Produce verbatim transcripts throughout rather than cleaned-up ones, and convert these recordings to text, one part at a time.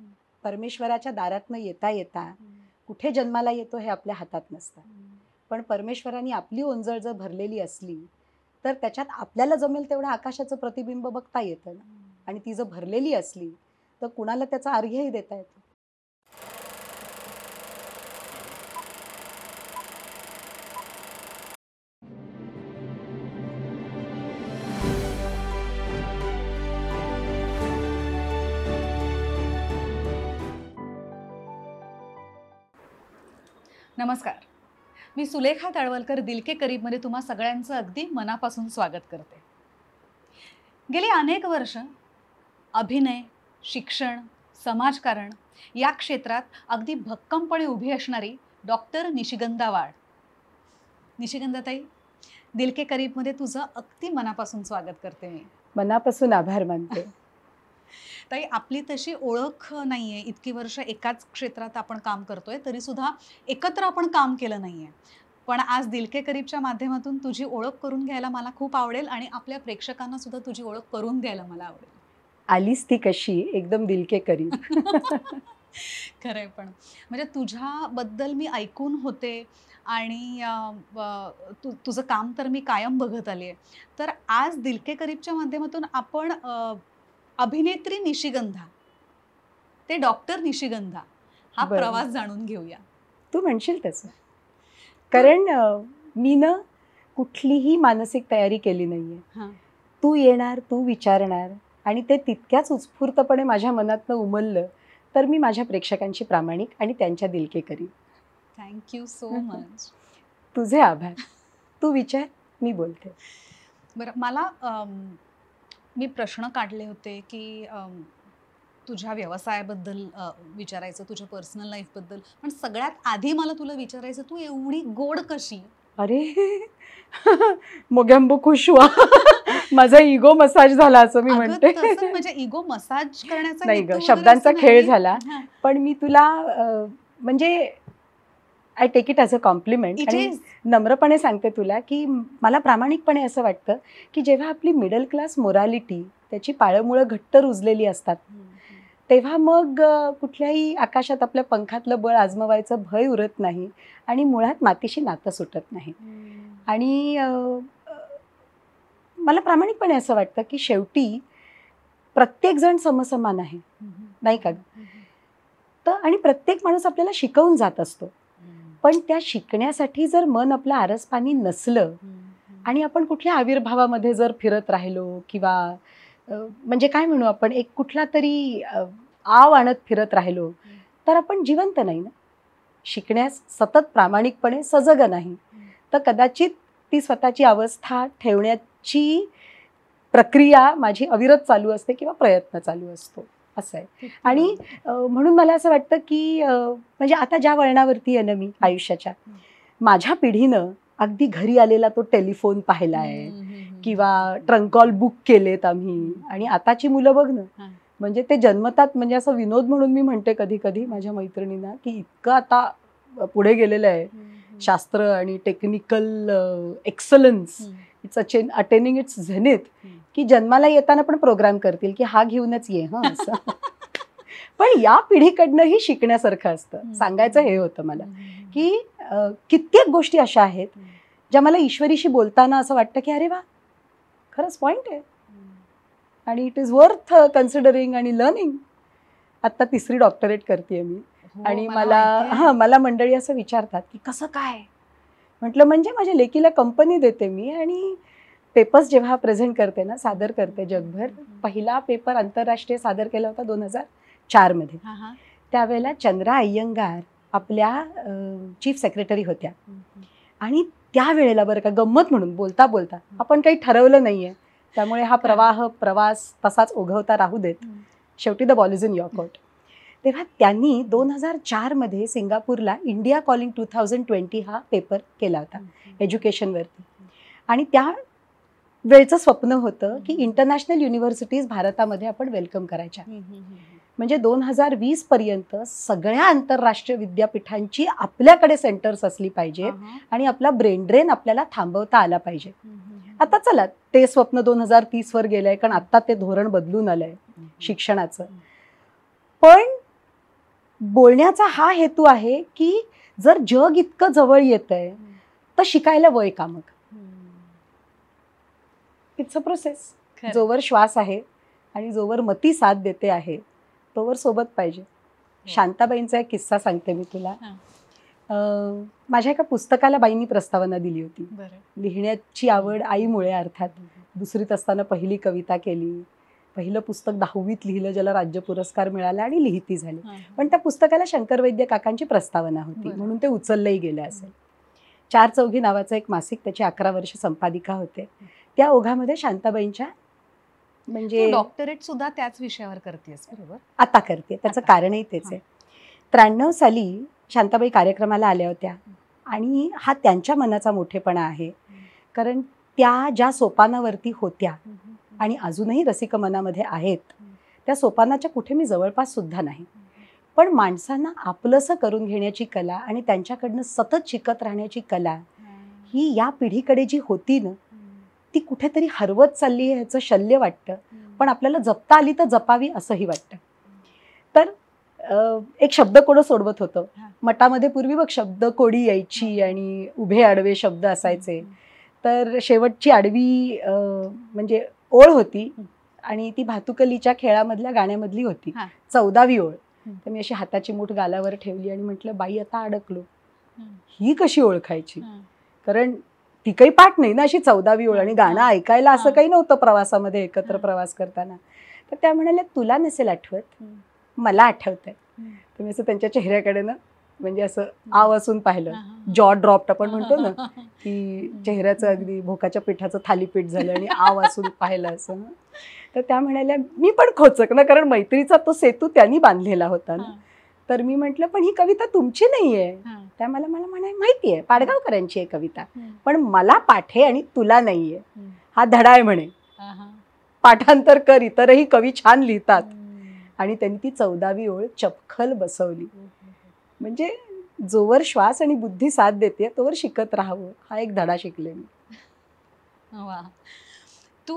परमेश्वराच्या दारातनं येता येता कुठे जन्माला येतो हे आपल्या हातात नसतं. पण परमेश्वराने आपली ओंजळ जर भरलेली असली तर त्याच्यात आपल्याला जमेल तेवढं आकाशाचं प्रतिबिंब बघता येतं ना. आणि ती जर भरलेली असली तर कुणाला त्याचा अर्घ्यही देता येतो. नमस्कार, मी सुलेखा तळवलकर दिल के करीबमध्ये तुम्हा सगळ्यांचं अगदी मनापासून स्वागत करते. गेली अनेक वर्ष अभिनय, शिक्षण, समाजकारण या क्षेत्रात अगदी भक्कमपणे उभी असणारी डॉक्टर निशिगंधा वाड. निशिगंधाताई, दिल के करीबमध्ये तुझं अगदी मनापासून स्वागत करते. मी मनापासून आभार मानते. ताई, आपली तशी ओळख नाहीये, इतकी वर्ष एकाच क्षेत्रात आपण काम करतोय तरी सुद्धा एकत्र आपण काम केलं नाहीये. पण आज दिल के करीबच्या माध्यमातून तुझी ओळख करून घ्यायला मला खूप आवडेल आणि आपल्या प्रेक्षकांना सुद्धा तुझी ओळख करून द्यायला मला आवडेल. आलीस ती कशी एकदम दिल के करीब. खरंय, पण म्हणजे तुझ्याबद्दल मी ऐकून होते आणि तु तुझं काम तर मी कायम बघत आली आहे. तर आज दिल के करीबच्या माध्यमातून आपण अभिनेत्री निशिगंधा ते डॉक्टर निशिगंधा हा प्रवास जाणून घेऊया. तू म्हणशील तसं, कारण मी ना कुठलीही मानसिक तयारी केली नाहीये. तू येणार, तू विचारणार आणि ते तितक्याच उत्स्फूर्तपणे माझ्या मनातनं उमललं तर मी माझ्या प्रेक्षकांची प्रामाणिक आणि त्यांच्या दिल के करीब. Thank you so much. तुझे आभार. तू विचार, मी बोलते. बरं, मला मी प्रश्न काढले होते की तुझ्या व्यवसायाबद्दल विचारायचं, तुझ्या पर्सनल लाईफबद्दल, पण सगळ्यात आधी मला तुला विचारायचं, तू एवढी गोड कशी? अरे मोगॅम्बो खुश हुआ. माझा इगो मसाज झाला असं मी म्हणते. म्हणजे इगो मसाज करण्याचा नाही ग, शब्दांचा खेळ झाला. पण मी तुला म्हणजे I take it as a compliment आणि नम्रपणे सांगते तुला की मला प्रामाणिकपणे असं वाटतं की जेव्हा आपली मिडल क्लास मोरॅलिटी त्याची पाळंमुळं घट्ट रुजलेली असतात तेव्हा मग कुठल्याही आकाशात आपल्या पंखातलं बळ आजमवायचं भय उरत नाही आणि मुळात मातीशी नातं सुटत नाही. आणि मला प्रामाणिकपणे असं वाटतं की शेवटी प्रत्येकजण समसमान आहे, नाही का? तर आणि प्रत्येक माणूस आपल्याला शिकवून जात असतो, पण त्या शिकण्यासाठी जर मन आपलं आरसपाणी नसलं आणि आपण कुठल्या आविर्भावामध्ये जर फिरत राहिलो किंवा म्हणजे काय म्हणू आपण, एक कुठला तरी आव आणत फिरत राहिलो तर आपण जिवंत नाही ना. शिकण्यास सतत प्रामाणिकपणे सजग नाही तर कदाचित ती स्वतःची अवस्था ठेवण्याची प्रक्रिया माझी अविरत चालू असते किंवा प्रयत्न चालू असतो, असं आहे. आणि म्हणून मला असं वाटतं की म्हणजे आता ज्या वळणावरती आहे ना मी आयुष्याच्या, माझ्या पिढीनं अगदी घरी आलेला तो टेलिफोन पाहिला आहे किंवा ट्रंक कॉल बुक केलेत आम्ही. आणि आताची मुलं बघ ना, म्हणजे ते जन्मतात, म्हणजे असं विनोद म्हणून मी म्हणते कधी कधी माझ्या मैत्रिणींना की इतकं आता पुढे गेलेलं आहे शास्त्र आणि technical excellence, it's again attaining its zenith, की जन्माला येताना पण प्रोग्राम करतील की हा घेऊनच ये हा असं. पण या पिढीकडनंही शिकण्यासारखं असतं. सांगायचं हे होतं मला की कित्येक गोष्टी अशा आहेत ज्या मला ईश्वरीशी बोलताना असं वाटतं की अरे वा, खरंच पॉइंट आहे आणि इट इज वर्थ कन्सिडरिंग आणि लर्निंग. आत्ता तिसरी डॉक्टरेट करते मी. आणि मला हां मला मंडळी असं विचारतात की कसं काय, म्हटलं म्हणजे माझ्या लेकीला कंपनी देते मी आणि पेपर्स जेव्हा प्रेझेंट करते ना, सादर करते जगभर. पहिला पेपर आंतरराष्ट्रीय सादर केला होता दोन हजार चार मध्ये. त्यावेळेला चंद्रा अय्यंगार आपल्या चीफ सेक्रेटरी होत्या आणि त्यावेळेला बरं का गंमत म्हणून बोलता बोलता, आपण काही ठरवलं नाहीये त्यामुळे हा प्रवाह प्रवास तसाच ओघवता राहू देत, शेवटी the ball is in your court. तेव्हा त्यांनी दोन हजार चार मध्ये सिंगापूरला India calling two thousand twenty हा पेपर केला होता एज्युकेशनवरती. आणि त्या वेळचं स्वप्न होतं की इंटरनॅशनल युनिव्हर्सिटीज भारतामध्ये आपण वेलकम करायच्या. म्हणजे दोन हजार वीस पर्यंत सगळ्या आंतरराष्ट्रीय विद्यापीठांची आपल्याकडे सेंटर्स असली पाहिजे आणि आपला ब्रेन ड्रेन आपल्याला थांबवता आला पाहिजे. आता चला ते स्वप्न दोन हजार तीस वर गेलंय, कारण आता ते धोरण बदलून आलंय शिक्षणाचं. पण बोलण्याचा हा हेतू आहे की जर जग इतकं जवळ येतंय तर शिकायला वय का मग. It's a process. जोवर श्वास आहे आणि जोवर मती साथ देते आहे तोवर सोबत पाहिजे. शांताबाईंचा एक किस्सा सांगते मी तुला. माझ्या एका पुस्तकाला बाईंनी प्रस्तावना दिली होती. लिहिण्याची आवड आईमुळे अर्थात. दुसरीत असताना पहिली कविता केली, पहिलं पुस्तक दहावीत लिहिलं ज्याला राज्य पुरस्कार मिळाला आणि लिहिती झाली. पण त्या पुस्तकाला शंकर वैद्य काकांची प्रस्तावना होती म्हणून ते उचललंही गेलं असेल. चार चौघी नावाचं एक मासिक, त्याची अकरा वर्ष संपादिका होते. त्या ओघामध्ये शांताबाईंच्या म्हणजे डॉक्टरेट सुद्धा त्याच विषयावर करतेस बरोबर. आता करते. त्याचं कारणही तेच आहे. त्र्याण्णव साली शांताबाई कार्यक्रमाला आल्या होत्या आणि हा त्यांच्या मनाचा मोठेपणा आहे. कारण त्या ज्या सोपानावरती होत्या आणि अजूनही रसिक मनामध्ये आहेत त्या सोपानाच्या कुठे मी जवळपास सुद्धा नाही. पण माणसांना आपलंसं करून घेण्याची कला आणि त्यांच्याकडनं सतत शिकत राहण्याची कला ही या पिढीकडे जी होती ना ती कुठेतरी हरवत चालली आहे ह्याचं शल्य वाटतं. पण आपल्याला जपता आली तर जपावी असंही वाटतं. तर एक शब्दकोडं सोडवत होतं. मठामध्ये पूर्वी बघ शब्द कोडी यायची आणि उभे आडवे शब्द असायचे. तर शेवटची आडवी म्हणजे ओळ होती आणि ती भातुकलीच्या खेळामधल्या गाण्यामधली होती, चौदावी ओळ. तर मी अशी हाताची मूठ गालावर ठेवली आणि म्हटलं बाई आता अडकलो, ही कशी ओळखायची. कारण ती काही पाठ नाही ना अशी चौदावी ओळ. आणि गाणं ऐकायला असं काही नव्हतं प्रवासामध्ये एकत्र प्रवास करताना. तर त्या म्हणाल्या तुला नसेल आठवत, मला आठवतंय. तर मी असं त्यांच्या चेहऱ्याकडे ना म्हणजे असं आव असून पाहिलं. जॉ ड्रॉप्ड आपण म्हणतो ना की चेहऱ्याचं अगदी भोकाच्या पिठाचं थालीपीठ झालं आणि आव असून पाहिलं असं. तर त्या म्हणाल्या मी पण खोचक ना, कारण मैत्रीचा तो सेतू त्यांनी बांधलेला होता ना. तर मी म्हटलं पण ही कविता तुमची नाहीये. त्या मला मला म्हणाय माहितीये पाडगावकरांची आहे कविता, पण मला पाठे आणि तुला नाहीये. हा धडा आहे म्हणे, पाठांतर कर, इतरही कवी छान लिहितात. आणि त्यांनी ती चौदावी ओळ चपखल बसवली. म्हणजे जोवर श्वास आणि बुद्धी साथ देते तोवर शिकत राहावं, हा एक धडा शिकले मी. वा. तू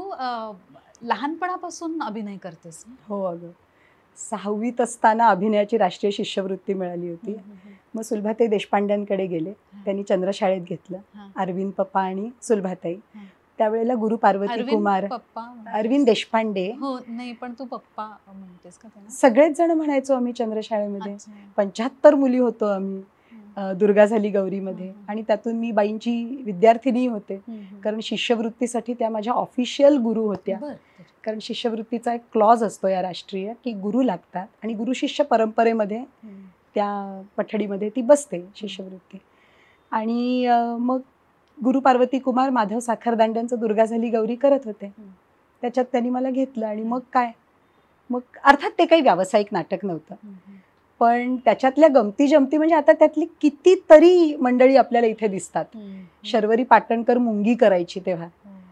लहानपणापासून अभिनय करतेस? हो अगं, सहावीत असताना अभिनयाची राष्ट्रीय शिष्यवृत्ती मिळाली होती. मग सुलभाताई देशपांड्यांकडे गेले. त्यांनी चंद्रशाळेत घेतलं. अरविंद पप्पा आणि सुलभाताई. त्यावेळेला गुरु पार्वती कुमार, अरविंद देशपांडे. हो नाही पण तू पप्पा म्हणतेस का? सगळेच जण म्हणायचो आम्ही चंद्रशाळेमध्ये. पंच्याहत्तर मुली होतो आम्ही दुर्गा झाली गौरीमध्ये. आणि त्यातून मी बाईंची विद्यार्थिनी होते, कारण शिष्यवृत्तीसाठी त्या माझ्या ऑफिशियल गुरु होत्या. कारण शिष्यवृत्तीचा एक क्लॉज असतो या राष्ट्रीय की गुरु लागतात आणि गुरु शिष्य परंपरेमध्ये त्या पठडीमध्ये ती बसते शिष्यवृत्ती. आणि मग गुरु पार्वती कुमार माधव साखरदांड्यांचं दुर्गा झाली गौरी करत होते. त्याच्यात त्यांनी मला घेतलं. आणि मग काय, मग अर्थात ते काही व्यावसायिक नाटक नव्हतं, पण त्याच्यातल्या गमती जमती म्हणजे आता त्यातली कितीतरी मंडळी आपल्याला इथे दिसतात. शर्वरी पाटणकर मुंगी करायची तेव्हा,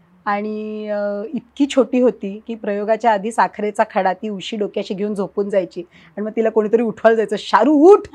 आणि इतकी छोटी होती की प्रयोगाच्या आधी साखरेचा खडा ती उशी डोक्याशी घेऊन झोपून जायची आणि मग तिला कोणीतरी उठवायला जायचं, शारू उठ,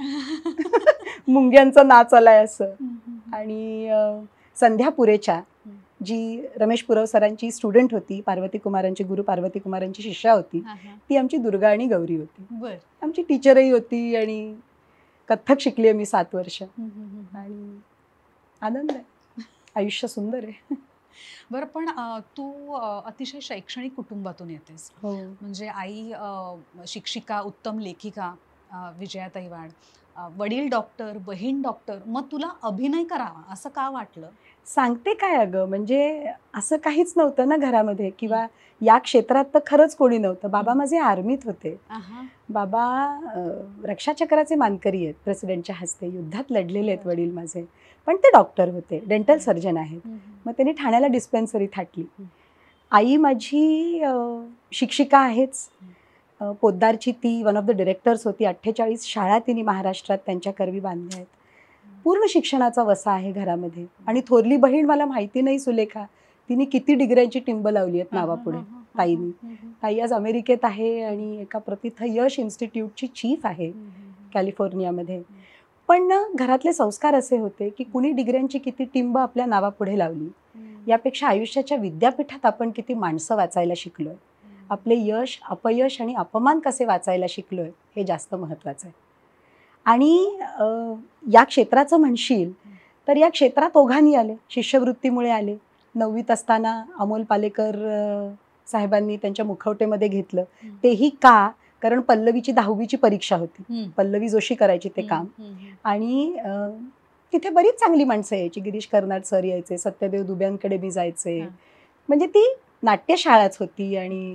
मुंग्यांचा नाच आलाय असं. आणि संध्या पुरेच्या जी रमेश पुरव सरांची स्टुडंट होती, पार्वती कुमारांची गुरु पार्वती कुमारांची शिष्या होती, ती आमची दुर्गा आणि गौरी होती. आमची टीचरही होती आणि कथ्थक शिकली मी सात वर्ष. आणि आनंद आहे, आयुष्य सुंदर आहे. बरं, पण तू अतिशय शैक्षणिक कुटुंबातून येतेस. हो. म्हणजे आई शिक्षिका, उत्तम लेखिका विजयाताई वाड, वडील डॉक्टर, बहीण डॉक्टर. मग तुला अभिनय करावा असं का वाटलं? सांगते काय अगं, म्हणजे असं काहीच नव्हतं ना घरामध्ये, किंवा या क्षेत्रात तर खरंच कोणी नव्हतं. बाबा माझे आर्मीत होते. बाबा रक्षाचक्राचे मानकरी आहेत, प्रेसिडेंटच्या हस्ते युद्धात लढलेले आहेत वडील माझे. पण ते डॉक्टर होते, डेंटल सर्जन आहेत. मग त्यांनी ठाण्याला डिस्पेन्सरी थाटली. आई माझी शिक्षिका आहेच, पोद्दारची ती वन ऑफ द डिरेक्टर्स होती. अठ्ठेचाळीस शाळा तिने महाराष्ट्रात त्यांच्या करवी बांधल्या आहेत. पूर्ण शिक्षणाचा वसा आहे घरामध्ये. आणि थोरली बहीण मला माहिती नाही सुलेखा, तिने किती डिग्र्यांची टिंब लावली आहेत नावापुढे ताईनी. ताई आज अमेरिकेत आहे आणि एका प्रथित यश इन्स्टिट्यूटची चीफ आहे कॅलिफोर्नियामध्ये. पण घरातले संस्कार असे होते की कुणी डिग्र्यांची किती टिंब आपल्या नावापुढे लावली, यापेक्षा आयुष्याच्या विद्यापीठात आपण किती माणसं वाचायला शिकलोय, आपले यश अपयश आणि अपमान कसे वाचायला शिकलोय हे जास्त महत्त्वाचं आहे. आणि अं, या क्षेत्राचं म्हणशील तर या क्षेत्रात ओघांनी आले, शिष्यवृत्तीमुळे आले. नववीत असताना अमोल पालेकर अं, साहेबांनी त्यांच्या मुखवटेमध्ये घेतलं. तेही का, कारण पल्लवीची दहावीची परीक्षा होती. पल्लवी जोशी करायची ते काम. आणि अं, तिथे बरीच चांगली माणसं यायची. गिरीश कर्नाड सर यायचे, सत्यदेव दुब्यांकडे मी जायचे. म्हणजे ती नाट्यशाळाच होती आणि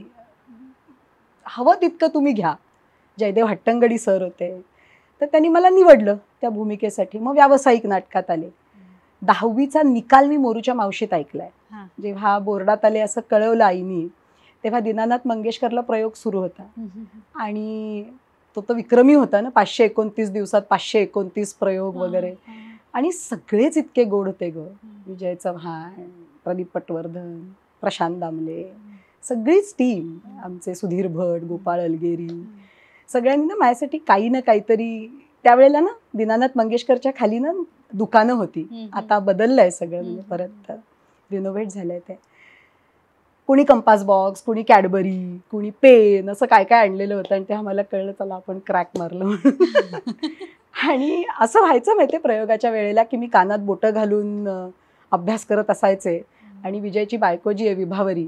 हवं तितकं तुम्ही घ्या. जयदेव हट्टंगडी सर होते, तर त्यांनी मला निवडलं त्या भूमिकेसाठी. मग व्यावसायिक नाटकात आले. दहावीचा निकाल मी मोरूच्या मावशीत ऐकलाय. जेव्हा बोर्डात आले असं कळवलं आईनी, तेव्हा दीनानाथ मंगेशकरला प्रयोग सुरू होता. आणि तो तर विक्रमी होता ना, पाचशे एकोणतीस दिवसात पाचशे एकोणतीस प्रयोग वगैरे. आणि सगळेच इतके गोड होते ग. विजय चव्हाण, प्रदीप पटवर्धन, प्रशांत दामले, सगळीच टीम, आमचे सुधीर भट, गोपाळ अलगेरी, सगळ्यांनी ना माझ्यासाठी काही ना काहीतरी. त्यावेळेला ना दीनानाथ मंगेशकरच्या खाली ना दुकानं होती. आता बदललंय सगळं, म्हणजे परत रिनोव्हेट झालंय ते. कुणी कंपास बॉक्स, कुणी कॅडबरी, कुणी पेन, असं काय काय आणलेलं होतं. आणि तेव्हा मला कळलं, चला आपण क्रॅक मारलं म्हणून. आणि असं व्हायचं माहितीये प्रयोगाच्या वेळेला की मी कानात बोटं घालून अभ्यास करत असायचे. आणि विजयची बायको जी आहे विभावरी,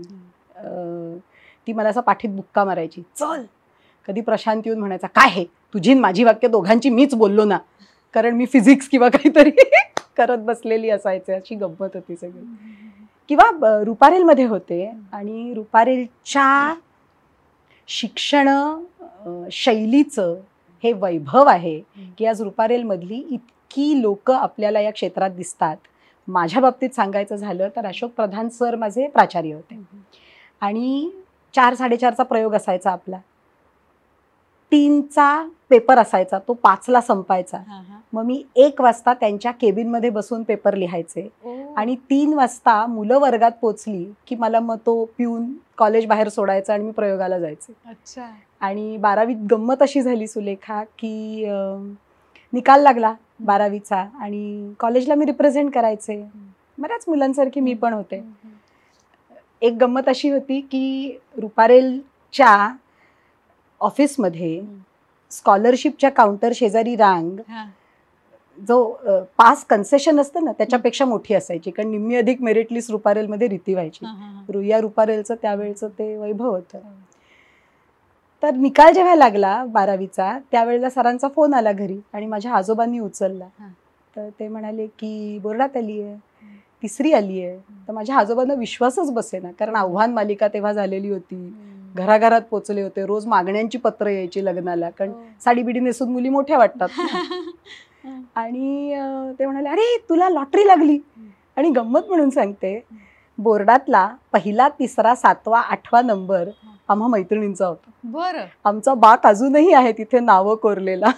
ती मला असं पाठीत बुक्का मारायची, चल. कधी प्रशांत येऊन म्हणायचा, काय हे तुझी माझी वाक्य दोघांची मीच बोललो ना, कारण मी फिजिक्स किंवा काहीतरी करत बसलेली असायचे. अशी गंमत होती सगळी. किंवा रुपारेलमध्ये होते आणि रुपारेलच्या शिक्षण शैलीचं हे वैभव आहे की आज रुपारेलमधली इतकी लोक आपल्याला या क्षेत्रात दिसतात. माझ्या बाबतीत सांगायचं झालं तर अशोक प्रधान सर माझे प्राचार्य होते. आणि चार साडेचारचा प्रयोग असायचा आपला, तीनचा पेपर असायचा, तो पाचला संपायचा. मग मी एक वाजता त्यांच्या केबिनमध्ये बसून पेपर लिहायचे. आणि तीन वाजता मुलं वर्गात पोचली की मला मग तो पिऊन कॉलेज बाहेर सोडायचा आणि मी प्रयोगाला जायचे. अच्छा. आणि बारावीत गंमत अशी झाली सुलेखा की निकाल लागला बारावीचा आणि कॉलेजला मी रिप्रेझेंट करायचे. बऱ्याच मुलांसारखी मी पण होते. एक गंमत अशी होती की रुपारेलच्या ऑफिसमध्ये स्कॉलरशिपच्या काउंटर शेजारी रांग जो पास कन्सेशन असतं ना त्याच्यापेक्षा मोठी असायची, कारण निम्मी अधिक मेरिट लिस्ट रुपारेलमध्ये रीती व्हायची. रुईया रुपारेलचं त्यावेळेचं ते वैभव होतं. तर निकाल जेव्हा लागला बारावीचा त्यावेळेला सरांचा फोन आला घरी आणि माझ्या आजोबांनी उचलला. तर ते म्हणाले की बोर्डात आली आहे, तिसरी आली आहे. तर माझ्या आजोबांना विश्वासच बसेना, कारण आव्हान मालिका तेव्हा झालेली होती, घराघरात पोचले होते, रोज मागण्यांची पत्र यायची लग्नाला, कारण साडी बिडी नेसून मुली मोठ्या वाटतात. आणि ते म्हणाले अरे तुला लॉटरी लागली. आणि गंमत म्हणून सांगते, बोर्डातला पहिला तिसरा सातवा आठवा नंबर आम्हा मैत्रिणींचा होता. बरं. आमचा बाक अजूनही आहे तिथे नावं कोरलेला.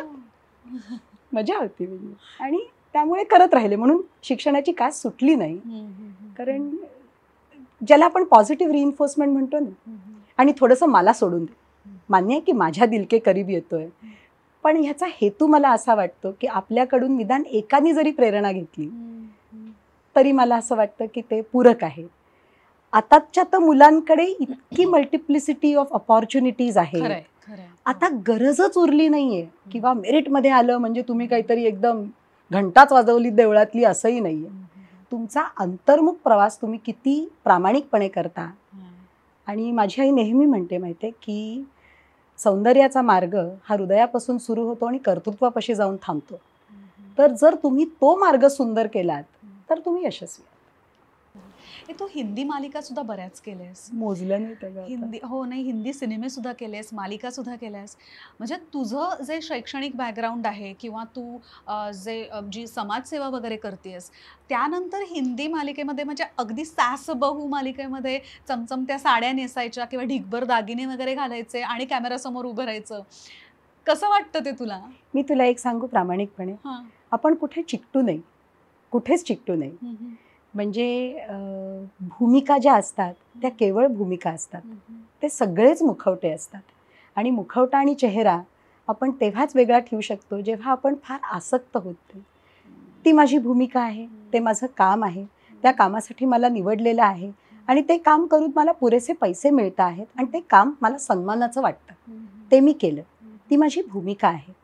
मजा होती. आणि त्यामुळे करत राहिले, म्हणून शिक्षणाची कास सुटली नाही. कारण ज्याला आपण पॉझिटिव्ह रिइन्फोर्समेंट म्हणतो ना, आणि थोडंसं मला सोडून दे, मान्य आहे की माझ्या दिलके करीब येतोय, पण ह्याचा हेतू मला असा वाटतो की आपल्याकडून निदान एकाने जरी प्रेरणा घेतली तरी मला असं वाटतं की ते पूरक आहे. आताच्या तर मुलांकडे इतकी मल्टिप्लिसिटी ऑफ अपॉर्च्युनिटीज आहे, आता गरजच उरली नाहीये. किंवा मेरिटमध्ये आलं म्हणजे तुम्ही काहीतरी एकदम घंटाच वाजवली देवळातली असंही नाहीये. तुमचा अंतर्मुख प्रवास तुम्ही किती प्रामाणिकपणे करता. आणि माझी आई नेहमी म्हणते माहितीये की सौंदर्याचा मार्ग हा हृदयापासून सुरू होतो आणि कर्तृत्वापाशी जाऊन थांबतो. तर जर तुम्ही तो मार्ग सुंदर केलात तर तुम्ही यशस्वी. तू हिंदी मालिका सुद्धा बऱ्याच केल्यास, मोजलं नाही हिंदी. हो नाही, हिंदी सिनेमे सुद्धा केलेस, मालिका सुद्धा केल्यास. म्हणजे तुझं जे शैक्षणिक बॅकग्राऊंड आहे किंवा तू जे जी समाजसेवा वगैरे करतेस, त्यानंतर हिंदी मालिकेमध्ये म्हणजे अगदी सास बहू मालिकेमध्ये चमचमत्या साड्या नेसायच्या किंवा ढिगभर दागिने वगैरे घालायचे आणि कॅमेरासमोर उभं राहायचं. कसं वाटतं ते तुला? मी तुला एक सांगू प्रामाणिकपणे, आपण कुठे चिकटू नाही, कुठेच चिकटू नाही. म्हणजे भूमिका ज्या असतात त्या केवळ भूमिका असतात, ते सगळेच मुखवटे असतात. आणि मुखवटा आणि चेहरा आपण तेव्हाच वेगळा ठेवू शकतो जेव्हा आपण फार आसक्त होतो. ती माझी भूमिका आहे, ते माझं काम आहे, त्या कामासाठी मला निवडलेलं आहे आणि ते काम करून मला पुरेसे पैसे मिळत आहेत आणि ते काम मला सन्मानाचं वाटतं, ते मी केलं, ती माझी भूमिका आहे.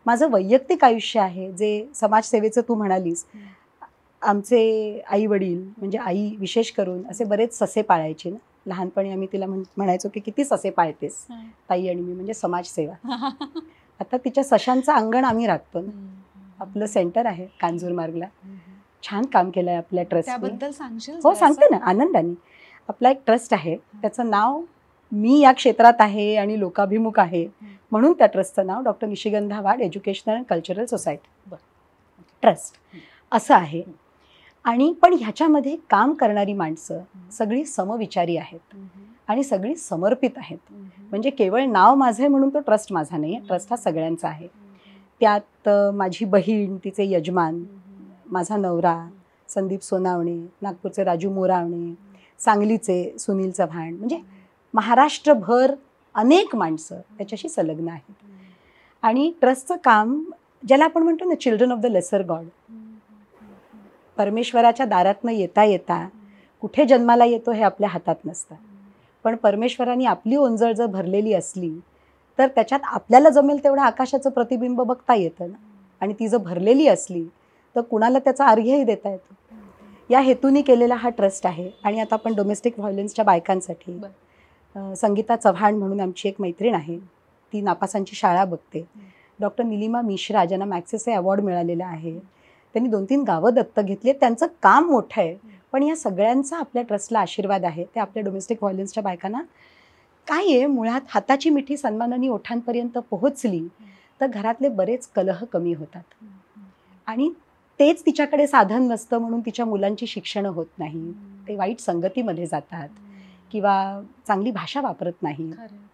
माझं वैयक्तिक आयुष्य आहे जे समाजसेवेचं तू म्हणालीस. आमचे आई वडील म्हणजे आई विशेष करून असे बरेच ससे पाळायचे ना. लहानपणी आम्ही तिला म्हण म्हणायचो की किती ससे पाळतेस ताई आणि मी, म्हणजे समाजसेवा. आता तिच्या सशांचं अंगण आम्ही राखतो ना. आपलं सेंटर आहे कांजूर मार्गला. छान काम केलं आहे आपल्या ट्रस्ट. त्याबद्दल सांगशील? हो सांगते ना, आनंदाने. आपला एक ट्रस्ट आहे, त्याचं नाव मी या क्षेत्रात आहे आणि लोकाभिमुख आहे म्हणून त्या ट्रस्टचं नाव doctor Nishigandha Wad educational and cultural society trust असं आहे. आणि पण ह्याच्यामध्ये काम करणारी माणसं सगळी समविचारी आहेत आणि सगळी समर्पित आहेत. म्हणजे केवळ नाव माझं आहे म्हणून तो ट्रस्ट माझा नाही आहे, ट्रस्ट हा सगळ्यांचा आहे. त्यात माझी बहीण, तिचे यजमान, माझा नवरा संदीप सोनावणे, नागपूरचे राजू मोरावणे, सांगलीचे सुनील चव्हाण, म्हणजे महाराष्ट्रभर अनेक माणसं त्याच्याशी संलग्न आहेत. आणि ट्रस्टचं काम ज्याला आपण म्हणतो ना children of the lesser god, परमेश्वराच्या दारातनं येता येता कुठे जन्माला येतो हे आपल्या हातात नसतं, पण परमेश्वराने आपली ओंजळ जर भरलेली असली तर त्याच्यात आपल्याला जमेल तेवढं आकाशाचं प्रतिबिंब बघता येतं ना. आणि ती जर भरलेली असली तर कुणाला त्याचा अर्घ्यही देता येतो. या हेतूने केलेला हा ट्रस्ट आहे. आणि आता आपण डोमेस्टिक व्हायलन्सच्या बायकांसाठी संगीता चव्हाण म्हणून आमची एक मैत्रीण आहे, ती नापासांची शाळा बघते. डॉक्टर निलिमा मिश्रा ज्यांना मॅक्सेसे अवॉर्ड मिळालेला आहे, त्यांनी दोन तीन गावं दत्तक घेतली. त्यांचं काम मोठं आहे, पण या सगळ्यांचा आपल्या ट्रस्टला आशीर्वाद आहे. ते आपल्या डोमेस्टिक व्हायलन्सच्या बायकांना काय आहे, मुळात हाताची मिठी सन्मानाने ओठांपर्यंत पोहोचली तर घरातले बरेच कलह कमी होतात. आणि तेच तिच्याकडे साधन नसतं म्हणून तिच्या मुलांची शिक्षणं होत नाही, ते वाईट संगतीमध्ये जातात किंवा चांगली भाषा वापरत नाही.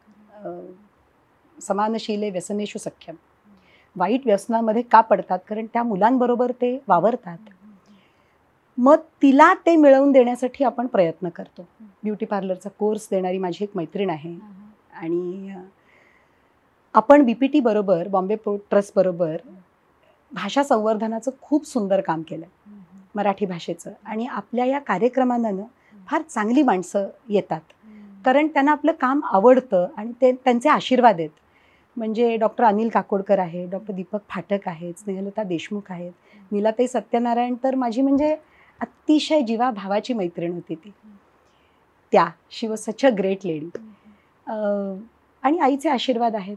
समानशीले व्यसनेषु सख्यम, वाईट व्यसनामध्ये का पडतात? कारण त्या मुलांबरोबर ते वावरतात. मग तिला ते मिळवून देण्यासाठी आपण प्रयत्न करतो. ब्युटी पार्लरचा कोर्स देणारी माझी एक मैत्रीण आहे. आणि आपण बी पी टी बरोबर, बॉम्बे पोर्ट ट्रस्ट बरोबर भाषा संवर्धनाचं खूप सुंदर काम केलं मराठी भाषेचं. आणि आपल्या या कार्यक्रमांना फार चांगली माणसं येतात कारण त्यांना आपलं काम आवडतं आणि ते त्यांचे आशीर्वाद आहेत. म्हणजे डॉक्टर अनिल काकोडकर आहे, डॉक्टर दीपक फाटक आहेत, स्नेहलता देशमुख आहेत, नीलाताई सत्यनारायण तर माझी म्हणजे अतिशय जीवाभावाची मैत्रीण होती ती. त्या she was such a great lady. आणि आईचे आशीर्वाद आहेत.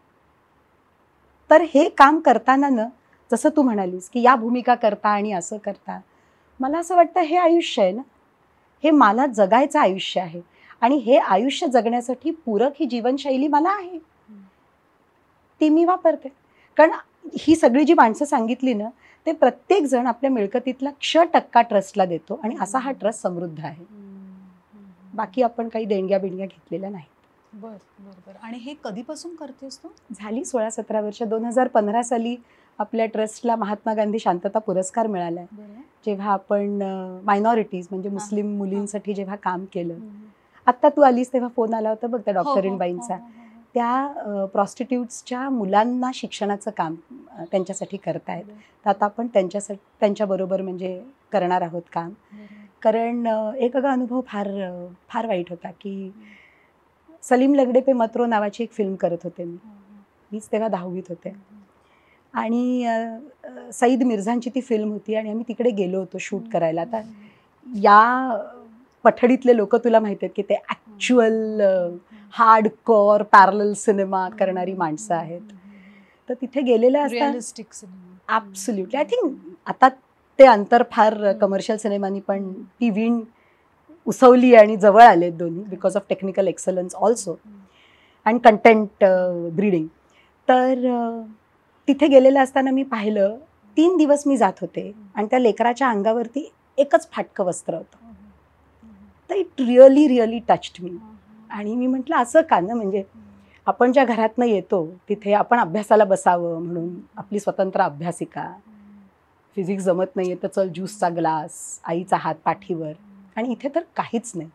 तर हे काम करताना न, जसं तू म्हणालीस की या भूमिका करता आणि असं करता, मला असं वाटतं हे आयुष्य आहे ना, हे मला जगायचं आयुष्य आहे. आणि हे आयुष्य जगण्यासाठी पूरक ही जीवनशैली मला आहे, ती मी वापरते. कारण ही सगळी जी माणसं सांगितली ना, ते प्रत्येक जण आपल्या मिळकतीतला क्ष टक्का ट्रस्टला देतो आणि असा हा ट्रस्ट समृद्ध आहे. बाकी आपण काही देणग्या बिणग्या घेतलेल्या नाही. बर बर आणि हे कधीपासून करतेस तू? झाली सोळा सतरा वर्ष. दोन हजार पंधरा साली आपल्या ट्रस्टला महात्मा गांधी शांतता पुरस्कार मिळाला. जेव्हा आपण मायनॉरिटीज म्हणजे मुस्लिम मुलींसाठी जेव्हा काम केलं, आत्ता तू आलीस तेव्हा फोन आला होता बघ त्या डॉक्टरीणबाईंचा, त्या प्रॉस्टिट्यूट्सच्या मुलांना शिक्षणाचं काम त्यांच्यासाठी करतायत. तर आता आपण त्यांच्यासाठी त्यांच्याबरोबर म्हणजे करणार आहोत काम. कारण एक अगं अनुभव फार फार वाईट होता की सलीम लगडे पे मतरो नावाची एक फिल्म करत होते मी. मीच तेव्हा दहावीत होते. आणि सईद मिर्झांची ती फिल्म होती आणि आम्ही तिकडे गेलो होतो शूट करायला. आता या पठडीतले लोक तुला माहिती आहेत की ते actual hard core parallel cinema करणारी माणसं आहेत. तर तिथे गेलेलं असतात ॲब्सोल्युटली. आय थिंक आता ते अंतर फार कमर्शियल सिनेमांनी पण ती वीण उसवली आणि जवळ आलेत दोन्ही because of technical excellence also आणि कंटेंट ब्रीडिंग. तर तिथे गेलेलं असताना मी पाहिलं, तीन दिवस मी जात होते आणि त्या लेकराच्या अंगावरती एकच फाटकं वस्त्र होतं. तर it really really touched me. आणि मी म्हटलं असं का ना, म्हणजे आपण ज्या घरातनं येतो तिथे आपण अभ्यासाला बसावं म्हणून आपली स्वतंत्र अभ्यासिका, फिजिक्स जमत नाही आहे तर चल ज्यूसचा ग्लास, आईचा हात पाठीवर, आणि इथे तर काहीच नाही.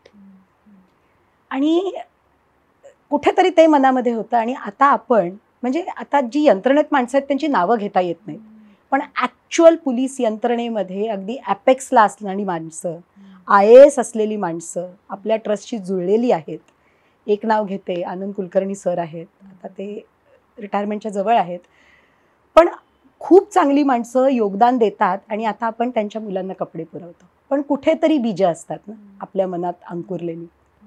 आणि कुठेतरी ते मनामध्ये होतं. आणि आता आपण म्हणजे आता जी यंत्रणेत माणसं आहेत त्यांची नावं घेता येत नाहीत, पण ॲक्च्युअल पोलीस यंत्रणेमध्ये अगदी ॲपेक्सला असणारी माणसं, आय ए एस असलेली माणसं आपल्या ट्रस्टशी जुळलेली आहेत. एक नाव घेते, आनंद कुलकर्णी सर आहेत, आता ते रिटायरमेंटच्या जवळ आहेत, पण खूप चांगली माणसं योगदान देतात आणि आता आपण त्यांच्या मुलांना कपडे पुरवतो, पण कुठेतरी बीज असतात ना आपल्या मनात अंकुरलेली.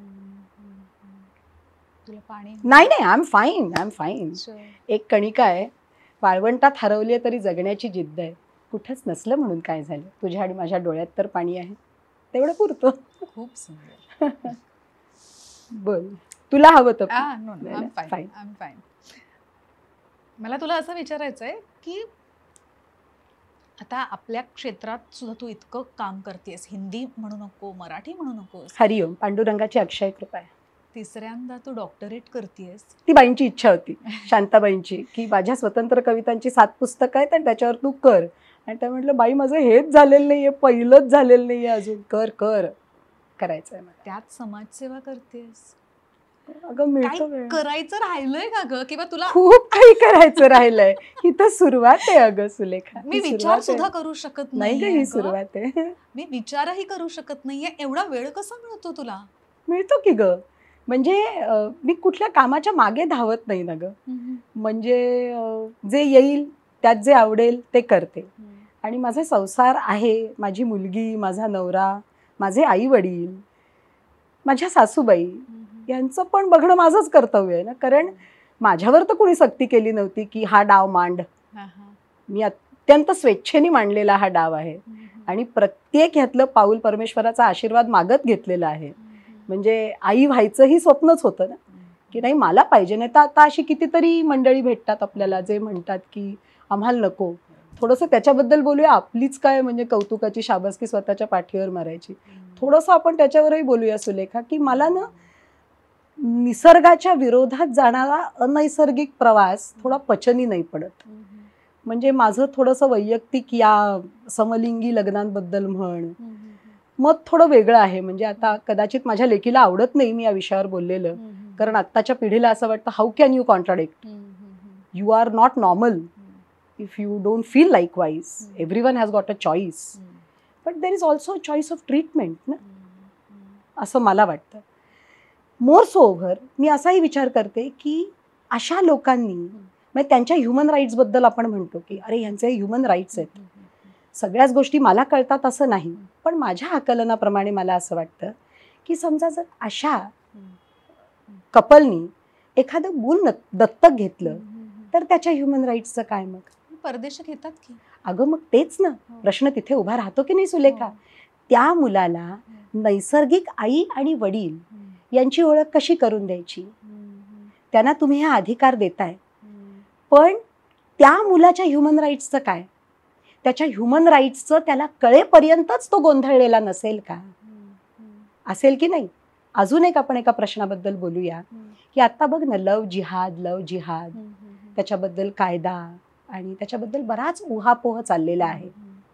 तुला पाणी नाही नाही I am fine I am fine Sure. एक कणिका आहे, वाळवंटात हरवली तरी जगण्याची जिद्द आहे. कुठंच नसलं म्हणून काय झालं, तुझ्या आणि माझ्या डोळ्यात तर पाणी आहे, तेवढं पुरतं. खूप सुंदर. बोल, तुला हवं तर Ah, no, no, नाही, I'm नाही, fine. fine. I'm fine. मला तुला असं विचारायचं आहे की आता आपल्या क्षेत्रात सुद्धा तू इतकं काम करतेस, हिंदी म्हणू नको, मराठी म्हणू नकोस, हरिओम, पांडुरंगाची अक्षय कृपा आहे. तिसऱ्यांदा तू डॉक्टरेट करतेस. ती बाईंची इच्छा होती, शांताबाईंची, की माझ्या स्वतंत्र कवितांची सात पुस्तकं आहेत आणि त्याच्यावर तू कर. आणि त्या म्हटलं बाई माझं हेच झालेलं नाहीये, पहिलंच झालेलं नाहीये अजून, कर कर करायचंय मला. त्यात समाजसेवा करतेस. अगं मिळतो काय वेळ, करायचं राहिलंय का ग, किंवा तुला खूप काही करायचं राहिलंय. ही तर सुरुवात आहे अगं सुलेखा, मी ही विचार सुरुवात सुद्धा आहे. करू शकत नाही ग नाहीये ही ग. सुरुवात आहे. मी विचारही करू शकत नाहीये, एवढा वेळ कसा मिळतो तुला? मिळतो की ग, म्हणजे अं, मी कुठल्या कामाच्या मागे धावत नाही ना ग. म्हणजे अं, जे येईल त्यात जे आवडेल ते करते. आणि माझा संसार आहे, माझी मुलगी, माझा नवरा, माझे आई वडील, माझ्या सासूबाई यांचं पण बघणं माझंच कर्तव्य आहे ना. कारण माझ्यावर तर कोणी सक्ती केली नव्हती की हा डाव मांड. मी अत्यंत स्वेच्छेने मांडलेला हा डाव आहे आणि प्रत्येक ह्यातलं पाऊल परमेश्वराचा आशीर्वाद मागत घेतलेला आहे. म्हणजे आई व्हायचंही स्वप्नच होतं ना, की नाही मला पाहिजे. नाही तर आता अशी कितीतरी मंडळी भेटतात आपल्याला जे म्हणतात की आम्हाला नको. थोडंसं त्याच्याबद्दल बोलूया, आपलीच काय म्हणजे कौतुकाची शाबासकी स्वतःच्या पाठीवर मारायची. थोडंसं आपण त्याच्यावरही बोलूया सुलेखा, की मला ना निसर्गाच्या विरोधात जाणारा अनैसर्गिक प्रवास थोडा पचनी नाही पडत. म्हणजे माझं थोडंसं वैयक्तिक या समलिंगी लग्नांबद्दल म्हण मत थोडं वेगळं आहे. म्हणजे आता कदाचित माझ्या लेकीला आवडत नाही मी या विषयावर बोललेलं, कारण आत्ताच्या पिढीला असं वाटतं how can you contradict, you are not normal if you don't feel like wise, everyone has got a choice, but there is also choice of treatment ना, असं मला वाटतं. मोर सो ओव्हर मी असाही विचार करते की अशा लोकांनी म्हणजे त्यांच्या ह्युमन राईट्सबद्दल आपण म्हणतो की अरे यांचे ह्युमन राईट्स आहेत, सगळ्याच गोष्टी मला कळतात असं नाही, पण माझ्या आकलनाप्रमाणे मला असं वाटतं की समजा जर अशा कपलनी एखादं मूल दत्तक घेतलं तर त्याच्या ह्युमन राईट्सचं काय? मग परदेश घेतात की अगं मग तेच ना प्रश्न तिथे उभा राहतो की नाही सुलेखा. त्या मुलाला नैसर्गिक आई आणि वडील यांची ओळख कशी करून द्यायची? त्यांना तुम्ही हा अधिकार देताय, पण त्या मुलाच्या ह्युमन राईट्सचं काय? त्याच्या ह्युमन राईट्सचं त्याला कळेपर्यंतच तो गोंधळलेला नसेल का? असेल की नाही? अजून एक आपण एका प्रश्नाबद्दल बोलूया की आता बघ ना, लव जिहाद लव जिहाद त्याच्याबद्दल कायदा आणि त्याच्याबद्दल बराच उहापोह चाललेला आहे.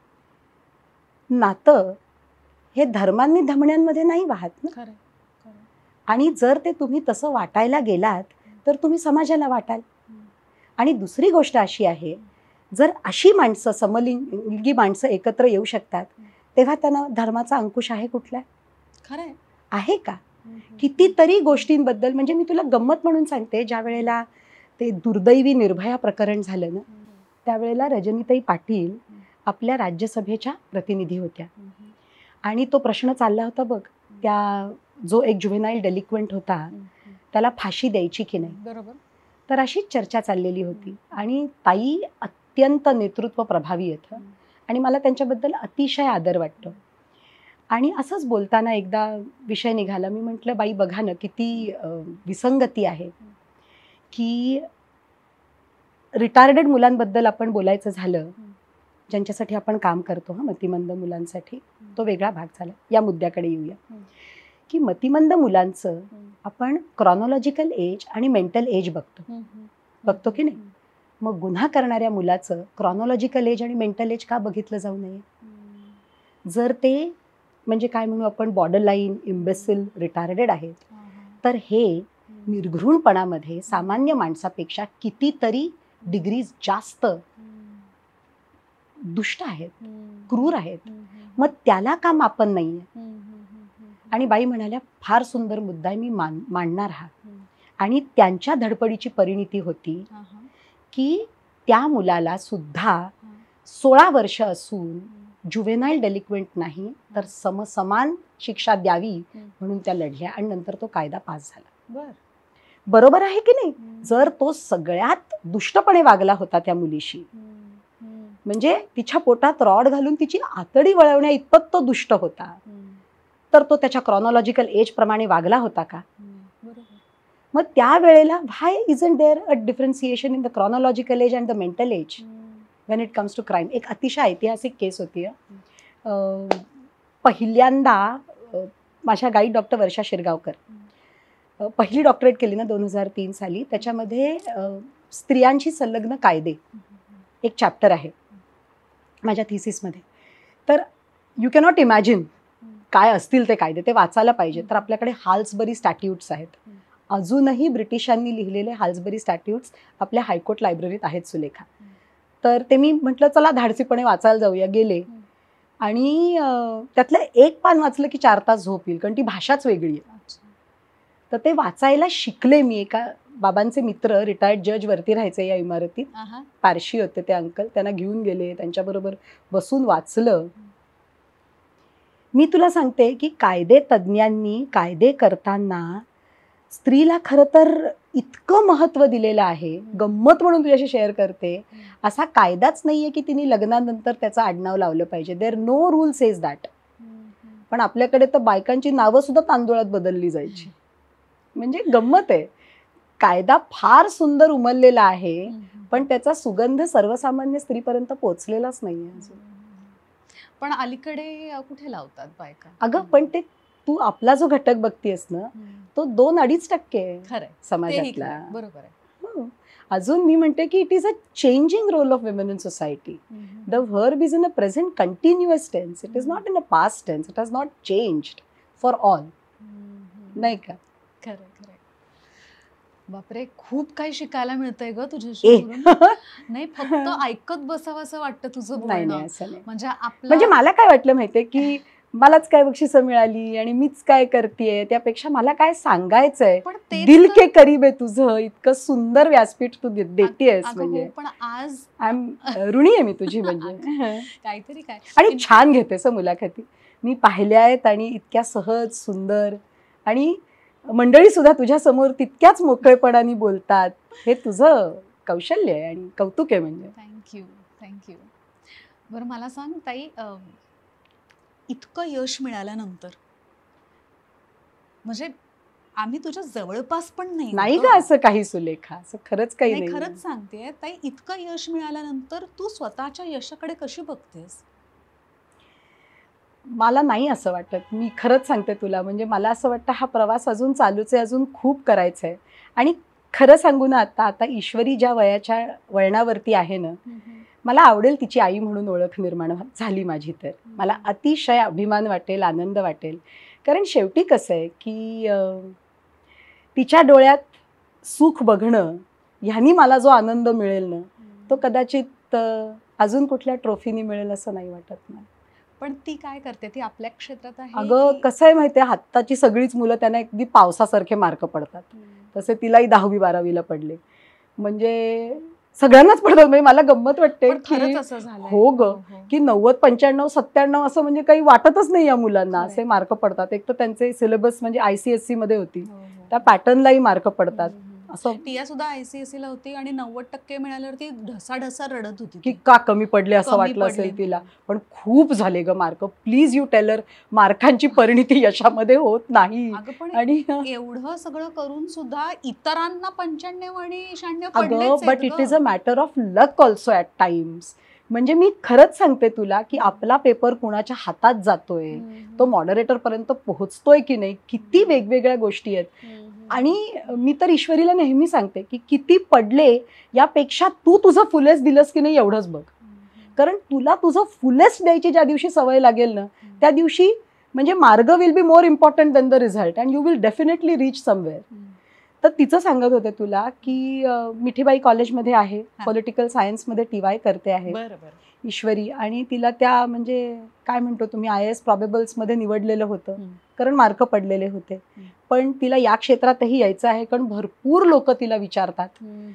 नातं हे धर्मांनी धमण्यांमध्ये नाही वाहत ना. आणि जर ते तुम्ही तसं वाटायला गेलात तर तुम्ही समाजाला वाटाल. आणि दुसरी गोष्ट अशी आहे, जर अशी माणसं समलिंगी माणसं एकत्र येऊ शकतात तेव्हा त्यांना धर्माचा अंकुश आहे कुठला? खरंय आहे का? कितीतरी गोष्टींबद्दल, म्हणजे मी तुला गंमत म्हणून सांगते, ज्या वेळेला ते दुर्दैवी निर्भया प्रकरण झालं ना त्यावेळेला रजनीताई पाटील आपल्या राज्यसभेच्या प्रतिनिधी होत्या आणि तो प्रश्न चालला होता बघ, त्या जो एक जुव्हेनाईल डेलिक्वेंट होता त्याला फाशी द्यायची की नाही. बरोबर. तर अशीच चर्चा चाललेली होती आणि ताई अत्यंत नेतृत्व प्रभावी आहेत आणि मला त्यांच्याबद्दल अतिशय आदर वाटतो. आणि असंच बोलताना एकदा विषय निघाला, मी म्हटलं बाई बघा ना किती विसंगती आहे की रिटायर्डेड मुलांबद्दल आपण बोलायचं झालं, ज्यांच्यासाठी आपण काम करतो, हा मतिमंद मुलांसाठी, तो वेगळा भाग झाला. या मुद्द्याकडे येऊया की मतिमंद मुलांचं आपण क्रॉनॉलॉजिकल एज आणि मेंटल एज बघतो बघतो की नाही. मग गुन्हा करणाऱ्या मुलाचं क्रॉनॉलॉजिकल एज आणि मेंटल एज का बघितलं जाऊ नये? जर ते म्हणजे काय म्हणू आपण बॉर्डर लाईन इम्बेसिल रिटायर्डेड आहेत तर हे निर्घृणपणामध्ये सामान्य माणसापेक्षा कितीतरी डिग्रीज जास्त दुष्ट आहेत, क्रूर आहेत. मग त्याला का मापन नाहीये? आणि बाई म्हणाल्या फार सुंदर मुद्दा आहे, मी मान मांडणार हा. आणि त्यांच्या धडपडीची परिणिती होती की त्या मुलाला सुद्धा सोळा वर्ष असून जुवेनाईल डेलिक्वेंट नाही तर समसमान शिक्षा द्यावी म्हणून त्या लढल्या आणि नंतर तो कायदा पास झाला. बर बरोबर आहे की नाही? जर तो सगळ्यात दुष्टपणे वागला होता त्या मुलीशी, म्हणजे तिच्या पोटात रॉड घालून तिची आतडी वळवण्या इतपत तो दुष्ट होता, तर तो त्याच्या क्रॉनॉलॉजिकल एज प्रमाणे वागला होता का? मग त्यावेळेला why isn't there a differentiation in the chronological age and the mental age when it comes to crime? एक अतिशय ऐतिहासिक केस होती. पहिल्यांदा माझ्या गाईड डॉक्टर वर्षा शिरगावकर पहिली डॉक्टरेट केली ना दोन हजार तीन साली. त्याच्यामध्ये स्त्रियांशी संलग्न कायदे एक चॅप्टर आहे माझ्या थिसिसमध्ये. तर यू कॅनॉट इमॅजिन काय असतील ते कायदे, ते वाचायला पाहिजे. तर आपल्याकडे हाल्सबरी स्टॅट्यूट्स आहेत. अजूनही ब्रिटिशांनी लिहिलेले हाल्सबरी स्टॅट्यूट्स आपल्या हायकोर्ट लायब्ररीत आहेत सुलेखा. तर ते मी म्हटलं चला धाडसीपणे वाचायला जाऊया. गेले आणि त्यातलं एक पान वाचलं की चार तास झोप येईल, कारण ती भाषाच वेगळी आहे. तर ते वाचायला शिकले मी. एका बाबांचे मित्र रिटायर्ड जज वरती राहायचे या इमारतीत, पारशी होते ते अंकल. त्यांना घेऊन गेले, त्यांच्याबरोबर बसून वाचलं. मी तुला सांगते की कायदे तज्ज्ञांनी कायदे करताना स्त्रीला खरं तर इतकं महत्त्व दिलेलं आहे. गंमत म्हणून तुझ्याशी शेअर करते, असा कायदाच नाहीये की तिने लग्नानंतर त्याचं आडनाव लावलं पाहिजे. There no rule says that. पण आपल्याकडे तर बायकांची नावं सुद्धा तांदूळात बदलली जायची. म्हणजे गंमत आहे. कायदा फार सुंदर उमललेला आहे, पण त्याचा सुगंध सर्वसामान्य स्त्रीपर्यंत पोहोचलेलाच नाहीये अजून. पण अलीकडे कुठे लावतात बायका? अगं पण ते तू आपला जो घटक बघतीयस ना, तो दोन अडीच टक्के समाजातला. बरोबर आहे. अजून मी म्हणते की it is a changing role of women in society. The verb is in a present continuous tense. It is not in a past tense. It has not changed for all. नाही का? खरं खरं. बापरे, खूप काही शिकायला मिळतंय ग तुझ्याशी. नाही, फक्त ऐकत बसावं असं वाटतं तुझं बोलणं. म्हणजे म्हणजे मला काय वाटलं माहितीये की मलाच काय बक्षिसं मिळाली आणि मीच काय करतेय, त्यापेक्षा मला काय सांगायचंय. दिल के करीब आहे तुझं. इतकं सुंदर व्यासपीठ तू देतेयस. म्हणजे पण आज आय एम ऋणी आहे मी तुझी. म्हणजे काहीतरी काय. आणि छान घेतेस मुलाखती. मी पाहिल्या आहेत आणि इतक्या सहज सुंदर, आणि मंडळी सुद्धा तुझ्या समोर तितक्याच मोकळेपणाने बोलतात. हे तुझं कौशल्य आहे आणि कौतुक आहे. म्हणजे थँक्यू थँक्यू. बरं मला सांग ताई, इतकं यश मिळाल्यानंतर म्हणजे आम्ही तुझ्या जवळपास पण नाही नाही का असं काही सुलेखा? असं खरंच काही नाही. खरंच सांगते ताई, इतकं यश मिळाल्यानंतर तू स्वतःच्या यशाकडे कशी बघतेस? मला नाही असं वाटत. मी खरंच सांगते तुला. म्हणजे मला असं वाटतं हा प्रवास अजून चालूच आहे, अजून खूप करायचं आहे. आणि खरं सांगू ना, आता आता ईश्वरी ज्या वयाच्या वळणावरती आहे ना, मला आवडेल तिची आई म्हणून ओळख निर्माण झाली माझी. तर मला अतिशय अभिमान वाटेल, आनंद वाटेल. कारण शेवटी कसं आहे की तिच्या डोळ्यात सुख बघणं ह्यानी मला जो आनंद मिळेल ना, तो कदाचित अजून कुठल्या ट्रॉफीनी मिळेल असं नाही वाटत ना. पण ती काय करते? ती आपल्या क्षेत्रात आहे. अगं कसं आहे माहितीये, आत्ताची सगळीच मुलं त्यांना अगदी पावसासारखे मार्क पडतात. तसे तिलाही दहावी बारावीला पडले. म्हणजे सगळ्यांनाच पडतात. म्हणजे मला गंमत वाटते की हो ग, की नव्वद पंच्याण्णव सत्त्याण्णव असं म्हणजे काही वाटतच नाही या मुलांना. असे मार्क पडतात. एक तर त्यांचे सिलेबस म्हणजे आयसीएससी मध्ये होती, त्या पॅटर्नलाही मार्क पडतात. असं टिया सुद्धा आयसीएससी ला होती आणि नव्वद टक्के मिळाल्यावरती ढसा ढसा रडत होती की का कमी पडले असं वाटलं असेल तिला. पण खूप झाले ग मार्क. प्लीज यू टेलर, मार्कांची परिणिती यशामध्ये होत नाही. आणि एवढं सगळं करून सुद्धा इतरांना पंच्याण्णव आणि शहाण्णव पडले. But it is a matter of luck also at times. म्हणजे मी खरंच सांगते तुला की आपला पेपर कुणाच्या हातात जातोय, तो मॉडरेटर पर्यंत पोहोचतोय की नाही, किती वेगवेगळ्या गोष्टी आहेत. आणि मी तर ईश्वरीला नेहमी सांगते की किती पडले यापेक्षा तू तुझं फुलेस्ट दिलंस की नाही एवढंच बघ. कारण तुला तुझं फुलेस्ट द्यायची ज्या दिवशी सवय लागेल ना, त्या दिवशी म्हणजे मार्ग will be more important than the result and you will definitely reach somewhere. तर तिचं सांगत होते तुला की मिठीबाई कॉलेजमध्ये आहे, पॉलिटिकल सायन्समध्ये टी वाय करते आहे ईश्वरी. आणि तिला त्या म्हणजे काय म्हणतो तुम्ही आय एस प्रॉबेबल्समध्ये निवडलेलं होतं, कारण मार्क पडलेले होते. पण तिला या क्षेत्रातही यायचं आहे, कारण भरपूर लोक तिला विचारतात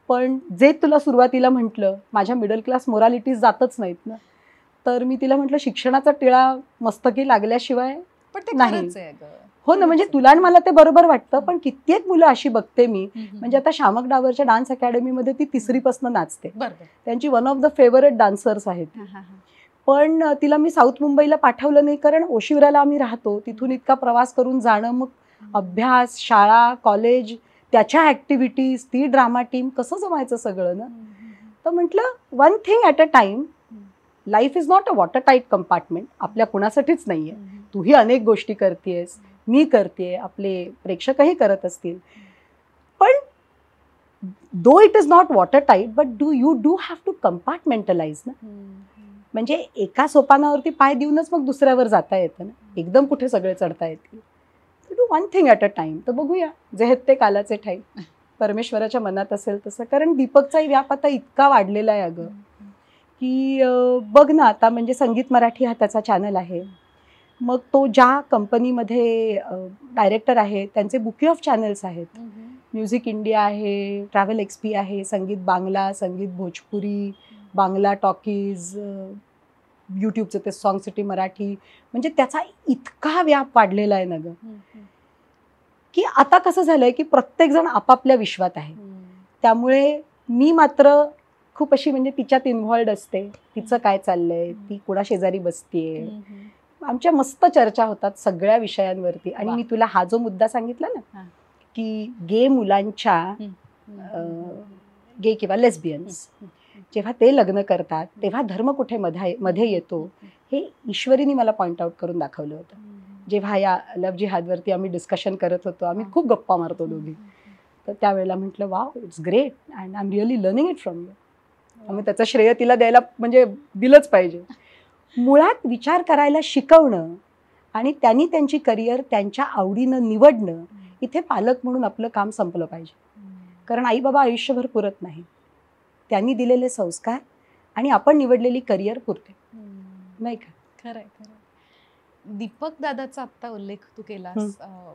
पण जे तुला सुरुवातीला म्हटलं माझ्या मिडल क्लास मोरालिटीज जातच नाहीत ना, तर मी तिला म्हटलं शिक्षणाचा टिळा मस्तकी लागल्याशिवाय पण ते नाही. खरंच आहे अगं. हो ना, म्हणजे तुला आणि मला ते बरोबर वाटतं, पण कित्येक मुलं अशी बघते मी, म्हणजे आता शामक डावरच्या डान्स अकॅडमीमध्ये ती तिसरीपासून नाचते, बरोबर. त्यांची one of the favourite dancers आहेत. हा, हा, हा. पण तिला मी साऊथ मुंबईला पाठवलं नाही, कारण ओशिवऱ्याला आम्ही राहतो, तिथून इतका प्रवास करून जाणं, मग अभ्यास, शाळा, कॉलेज, त्याच्या ऍक्टिव्हिटीज, ती ड्रामा टीम, कसं जमायचं सगळं ना. तर म्हटलं one thing at a time. Life is not a water tight compartment. आपल्या कुणासाठीच नाहीये. तूही अनेक गोष्टी करतेस, मी करते, आपले प्रेक्षकही करत असतील, पण though it is not water tight, but do you do have to compartmentalise ना. म्हणजे एका सोपानावरती पाय देऊनच मग दुसऱ्यावर जाता येतं ना, एकदम कुठे सगळे चढता येतील. Do one thing at a time. तर बघूया, जे आहेत ते कालाचे ठाई, परमेश्वराच्या मनात असेल तसं. कारण दीपकचाही व्याप आता इतका वाढलेला आहे अगं, की बघ ना, आता म्हणजे संगीत मराठी हा त्याचा चॅनल आहे, मग तो ज्या कंपनीमध्ये डायरेक्टर आहे त्यांचे बुके ऑफ चॅनल्स आहेत. म्युझिक इंडिया आहे, ट्रॅव्हल एक्सपी आहे, संगीत बांगला, संगीत भोजपुरी, बांगला टॉकीज, यूट्यूबचं ते सॉंग सिटी मराठी, म्हणजे त्याचा इतका व्याप वाढलेला आहे ना गं, की आता कसं झालंय की प्रत्येक जण आपापल्या विश्वात आहे. त्यामुळे मी मात्र खूप अशी म्हणजे तिच्यात इन्व्हॉल्ड असते, तिचं काय चाललंय, ती कुणा शेजारी बसतीये, आमच्या मस्त चर्चा होतात सगळ्या विषयांवरती. आणि मी तुला हा जो मुद्दा सांगितला ना, की गे मुलांच्या गे किंवा लेस्बियन्स जेव्हा ते लग्न करतात तेव्हा धर्म कुठे मध्ये मध्ये येतो, हे ईश्वरीने मला पॉइंट आउट करून दाखवलं होतं. जेव्हा या लव जिहादवरती आम्ही डिस्कशन करत होतो, आम्ही खूप गप्पा मारतो दोघी, तर त्यावेळेला म्हटलं wow, it's great and I am really learning it from you. आम्ही त्याचं श्रेय तिला द्यायला म्हणजे दिलंच पाहिजे. मुळात विचार करायला शिकवणं आणि त्यांनी त्यांची करिअर त्यांच्या आवडीनं निवडणं, इथे पालक म्हणून आपलं काम संपलं पाहिजे. कारण आई बाबा आयुष्यभर पुरत नाही, त्यांनी दिलेले संस्कार आणि आपण निवडलेली करिअर पुरते, नाही का? खरंय खरंय. दीपक दादाचा आत्ता उल्लेख तू केलास.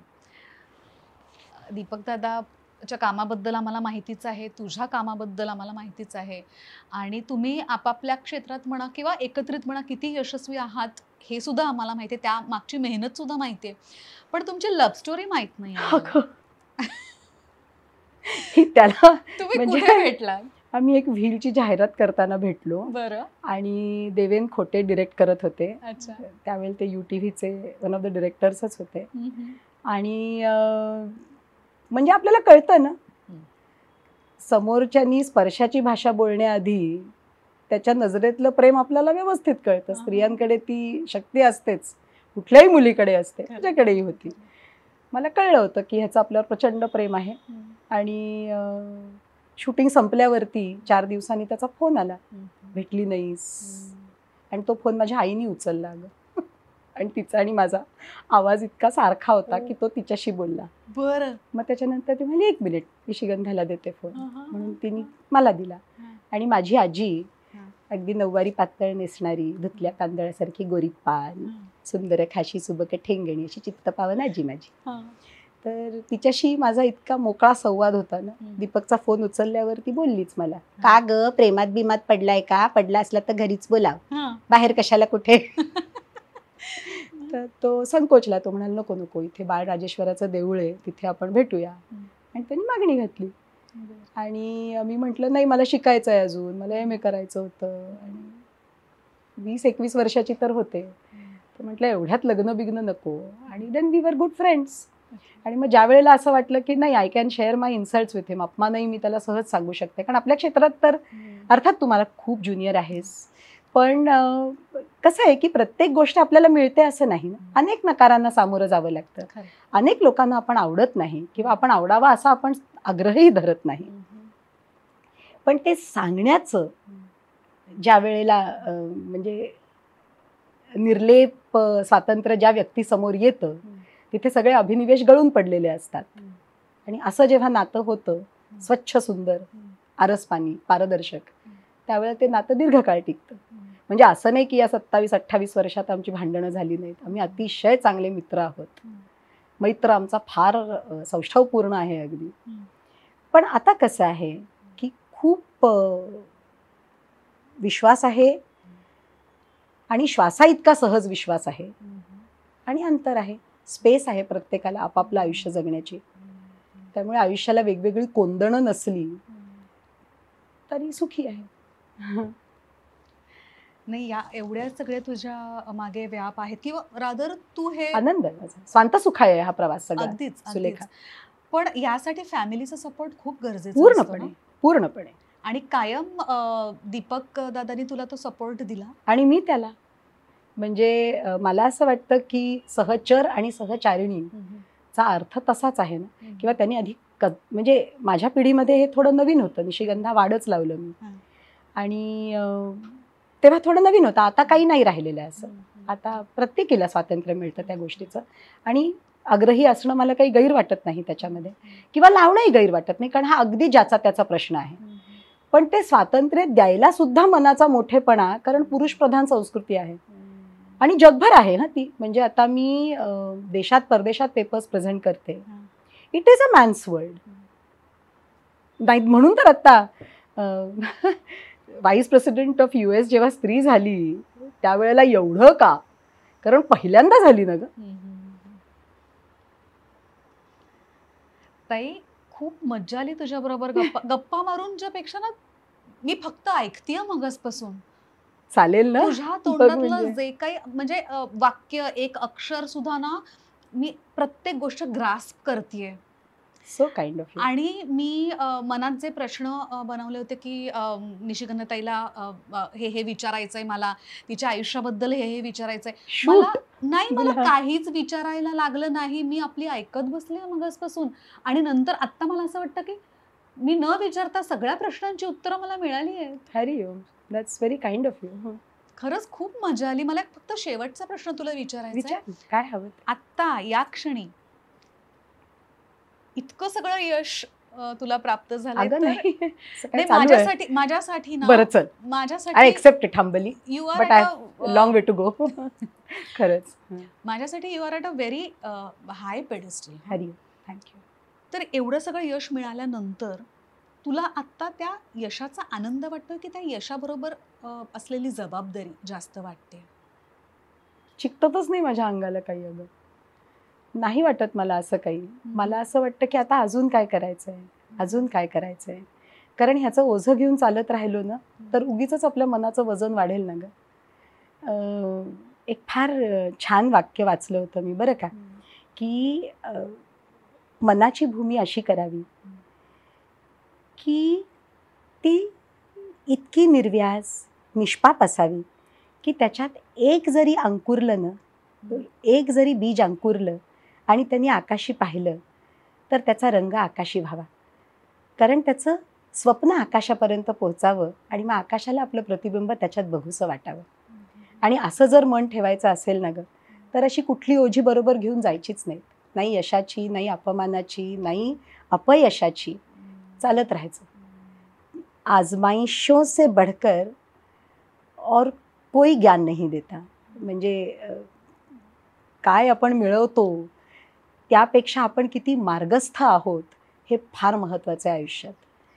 दीपक दादाच्या कामाबद्दल आम्हाला माहितीच आहे, तुझ्या कामाबद्दल आम्हाला माहितीच आहे, आणि तुम्ही आपापल्या क्षेत्रात म्हणा किंवा एकत्रित म्हणा किती यशस्वी आहात हे सुद्धा आम्हाला माहिती आहे, त्या मागची मेहनत सुद्धा माहिती आहे. पण तुमची लव्ह स्टोरी माहित नाही. त्याला तुम्ही म्हणजे कुठे भेटला? आम्ही एक व्हीलची जाहिरात करताना भेटलो. बरं. आणि देवेन खोटे डिरेक्ट करत होते. अच्छा. त्यावेळेला ते युटीव्हीचे वन ऑफ द डिरेक्टर्सच होते. आणि म्हणजे आपल्याला कळतं ना, समोरच्यानी स्पर्शाची भाषा बोलण्याआधी त्याच्या नजरेतलं प्रेम आपल्याला व्यवस्थित कळतं. स्त्रियांकडे ती शक्ती असतेच, कुठल्याही मुलीकडे असते, माझ्याकडेही होती. मला कळलं होतं की ह्याचं आपल्यावर प्रचंड प्रेम आहे. आणि शूटिंग संपल्यावरती चार दिवसांनी त्याचा फोन आला, भेटली नाहीस. आणि तो फोन माझ्या आईने उचलला अगं, आणि तिचा आणि माझा आवाज इतका सारखा होता की तो तिच्याशी बोलला. बरं. मग त्याच्यानंतर ती म्हणाली एक मिनिट मी शिगंधाला देते फोन, म्हणून तिने मला दिला. आणि माझी आजी अगदी नऊवारी पातळ नेसणारी, धुतल्या तांदळासारखी गोरीपान, सुंदर खाशी सुबक ठेंगणी, अशी चित्तपावन आजी माझी. तर तिच्याशी माझा इतका मोकळा संवाद होता ना. दीपकचा फोन उचलल्यावर ती बोललीच मला, का ग प्रेमात बिमात पडलाय का? पडला असला तर घरीच बोलाव, बाहेर कशाला कुठे. तर तो संकोचला, तो म्हणाला नको नको, इथे बाळ राजेश्वराचं देऊळ आहे, तिथे आपण भेटूया. आणि त्यांनी मागणी घातली. आणि मी म्हटलं नाही, मला शिकायचं आहे अजून, मला एम ए करायचं होतं. आणि वीस एकवीस वर्षाची तर होते. तर म्हटलं एवढ्यात लग्न बिग्न नको. आणि then we were good friends. आणि मग ज्या वेळेला असं वाटलं की नाही, I can share my insults with him, अपमानही मी त्याला सहज सांगू शकते. कारण आपल्या क्षेत्रात तर अर्थात तुम्हाला खूप ज्युनियर आहेस, पण कसं आहे की प्रत्येक गोष्ट आपल्याला मिळते असं नाही ना. अनेक नकारांना सामोरं जावं लागतं, अनेक लोकांना आपण आवडत नाही किंवा आपण आवडावा असा आपण आग्रहही धरत नाही. पण ते सांगण्याचं ज्या वेळेला म्हणजे निर्लेप स्वातंत्र्य ज्या व्यक्तीसमोर येतं, तिथे सगळे अभिनिवेश गळून पडलेले असतात. आणि असं जेव्हा नातं होतं, स्वच्छ सुंदर आरसपानी पारदर्शक, त्यावेळेला ते नातं दीर्घकाळ टिकतं. म्हणजे असं नाही की या सत्तावीस अठ्ठावीस वर्षात आमची भांडणं झाली नाहीत. आम्ही अतिशय चांगले मित्र आहोत. मैत्र आमचा फार सौष्ठवपूर्ण आहे अगदी. पण आता कसं आहे की खूप अ, विश्वास आहे आणि श्वासा इतका सहज विश्वास आहे आणि अंतर आहे, स्पेस आहे प्रत्येकाला आपापलं आयुष्य जगण्याची. त्यामुळे आयुष्याला वेगवेगळी कोंदणं नसली तरी सुखी आहे. नाही, या एवढ्या सगळ्या तुझ्या मागे व्याप आहेत किंवा रादर तू हे आनंद आहे माझा, स्वांत सुख आहे हा प्रवास सगळा. अगदीच सुलेखा, अगदीच. पण यासाठी फॅमिलीचा सपोर्ट खूप गरजेचा पूर्णपणे असतो. पूर्णपणे. आणि कायम अ, दीपक दादांनी तुला तो सपोर्ट दिला आणि मी त्याला. म्हणजे अ, मला असं वाटतं की सहचर आणि सहचारिणीचा अर्थ तसाच आहे ना, किंवा त्यांनी आधी क म्हणजे माझ्या पिढीमध्ये हे थोडं नवीन होतं. निशिगंधा वाढच लावलं मी आणि अ, तेव्हा थोडं नवीन होतं. आता काही नाही राहिलेलं आहे असं. आता प्रत्येकीला स्वातंत्र्य मिळतं त्या गोष्टीचं आणि आग्रही असणं मला काही गैर वाटत नाही त्याच्यामध्ये, किंवा लावणंही गैर वाटत नाही, कारण हा अगदी ज्याचा त्याचा प्रश्न आहे. पण ते स्वातंत्र्य द्यायला सुद्धा मनाचा मोठेपणा, कारण पुरुष प्रधान संस्कृती आहे आणि जगभर आहे ना ती. म्हणजे आता मी अ, देशात परदेशात पेपर्स प्रेझेंट करते. It is a man's world. नाही म्हणून तर आता व्हाईस प्रेसिडेंट ऑफ युएस जेव्हा स्त्री झाली त्यावेळेला एवढं का, कारण पहिल्यांदा झाली ना ग. ताई, खूप मज्जा आली तुझ्या बरोबर गप्पा गप्पा मारूनच्या पेक्षा ना मी फक्त ऐकतेय मगसपासून. चालेल ना, तुझ्या बघ तोंडातलं म्हणजे. जे काही म्हणजे अ, वाक्य, एक अक्षर सुद्धा ना मी प्रत्येक गोष्ट ग्रास्प करतेय. So kind of you. आणि मी अ, मनात जे प्रश्न अ, बनवले होते की अ, निशिगंधताईला अ, अ, हे हे विचारायचंय मला, तिच्या आयुष्याबद्दल हे हे विचारायचंय मला. शूट. नाही, मला बोला. काहीच विचारायला लागलं नाही. मी आपली ऐकत बसले मगासपासून आणि नंतर आत्ता मला असं वाटतं की मी न विचारता सगळ्या प्रश्नांची उत्तरं मला मिळाली आहेत. Hariom. That's very kind of you. खरंच खूप मजा आली. मला फक्त शेवटचा प्रश्न तुला विचारायचा आहे. विचार, काय हवं ते. आत्ता या क्षणी इतकं सगळं यश अ, तुला प्राप्त झालंय अगं तर नाही, असं काय नाही, चालू आहे. माझ्यासाठी माझ्यासाठी ना बरं चल, आय माझ्यासाठी accept it humbly, you are but at I long way to go. खरंच. माझ्यासाठी you are at a very high pedestal. Hariom, thank you. तर एवढं सगळं यश मिळाल्यानंतर तुला आत्ता त्या यशाचा आनंद वाटतोय की त्या यशाबरोबर अ, असलेली जबाबदारी जास्त वाटते? चिकटतच नाही माझ्या अंगाला काही. अगं नाही वाटत मला असं काही. मला असं वाटतं की आता अजून काय करायचंय, अजून काय करायचंय. कारण ह्याचं ओझं घेऊन चालत राहिलो ना तर उगीच आपल्या मनाचं वजन वाढेल ना ग. अं, एक फार छान वाक्य वाचलं होतं मी बरं का, की अं, मनाची भूमी अशी करावी की ती इतकी निर्व्याज निष्पाप असावी की त्याच्यात एक जरी अंकुरलं ना, एक जरी बीज अंकुरलं आणि त्यांनी आकाशी पाहिलं तर त्याचा रंग आकाशी व्हावा. कारण त्याचं स्वप्न आकाशापर्यंत पोहोचावं आणि मग आकाशाला आपलं प्रतिबिंब त्याच्यात बघूसं वाटावं. आणि असं जर मन ठेवायचं असेल ना गं, तर अशी कुठली ओझी बरोबर घेऊन जायचीच नाही. नाही यशाची, नाही अपमानाची, नाही अपयशाची. चालत राहायचं. आजमाइशों से बढ़कर और कोई ज्ञान नहीं देता. म्हणजे काय आपण मिळवतो त्यापेक्षा आपण किती मार्गस्थ आहोत हे फार महत्त्वाचं आहे आयुष्यात.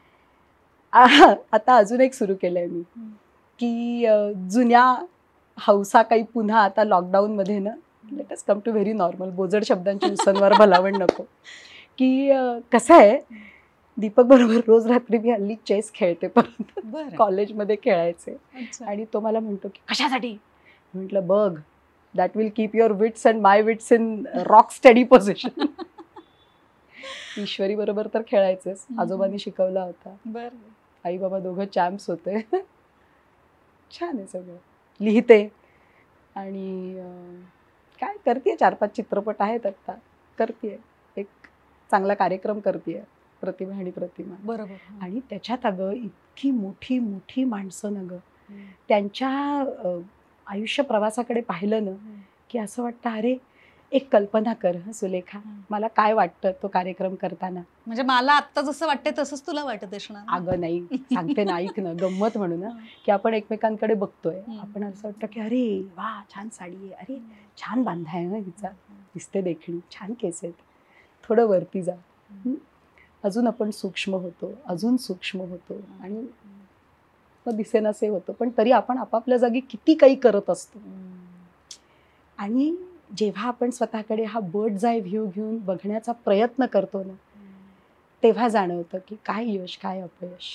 आता अजून एक सुरू केलंय मी की जुन्या हौसा काही पुन्हा आता लॉकडाऊनमध्ये ना, let us come to very normal, बोजड शब्दांची उसनवार भलावण नको. की कसं आहे, दीपक बरोबर रोज रात्री मी हल्ली चेस खेळते, परत कॉलेजमध्ये खेळायचे. आणि तो मला म्हणतो की कशासाठी. म्हटलं बघ, that will keep your wits and my wits in rock steady position. Ishwari बरोबर तर खेळायचेच, आजोबांनी शिकवला होता. बरं, आई बाबा दोघं चॅम्प्स होते. छान आहे सगळं. लिहिते आणि काय करते, चार पाच चित्रपट आहेत आत्ता करते, एक चांगला कार्यक्रम करते, प्रतिभा आणि प्रतिमा. बरोबर. आणि त्याच्यात अगं इतकी मोठी मोठी माणसं ना गं, त्यांच्या आयुष्य प्रवासाकडे पाहिलं ना की असं वाटतं अरे एक कल्पना कर हं सुलेखा, मला काय वाटतं तो कार्यक्रम करताना. म्हणजे मला आत्ता जसं वाटतं तसंच तुला वाटत असणार. अगं नाही, सांगते ना, ऐक ना, गंमत म्हणून ना, की आपण एकमेकांकडे बघतोय, आपण असं वाटतं की अरे वा छान साडी आहे, अरे छान बांधा आहे ना हिचा, दिसते देखणी, छान केस आहेत, थोडं वरती जा. अजून आपण सूक्ष्म होतो, अजून सूक्ष्म होतो आणि मग दिसेनासे होतो, पण तरी आपण आपापल्या जागी किती काही करत असतो. आणि जेव्हा आपण स्वतःकडे हा बर्ड्स आय व्ह्यू घेऊन बघण्याचा प्रयत्न करतो ना, तेव्हा जाणवतं की काय यश काय अपयश.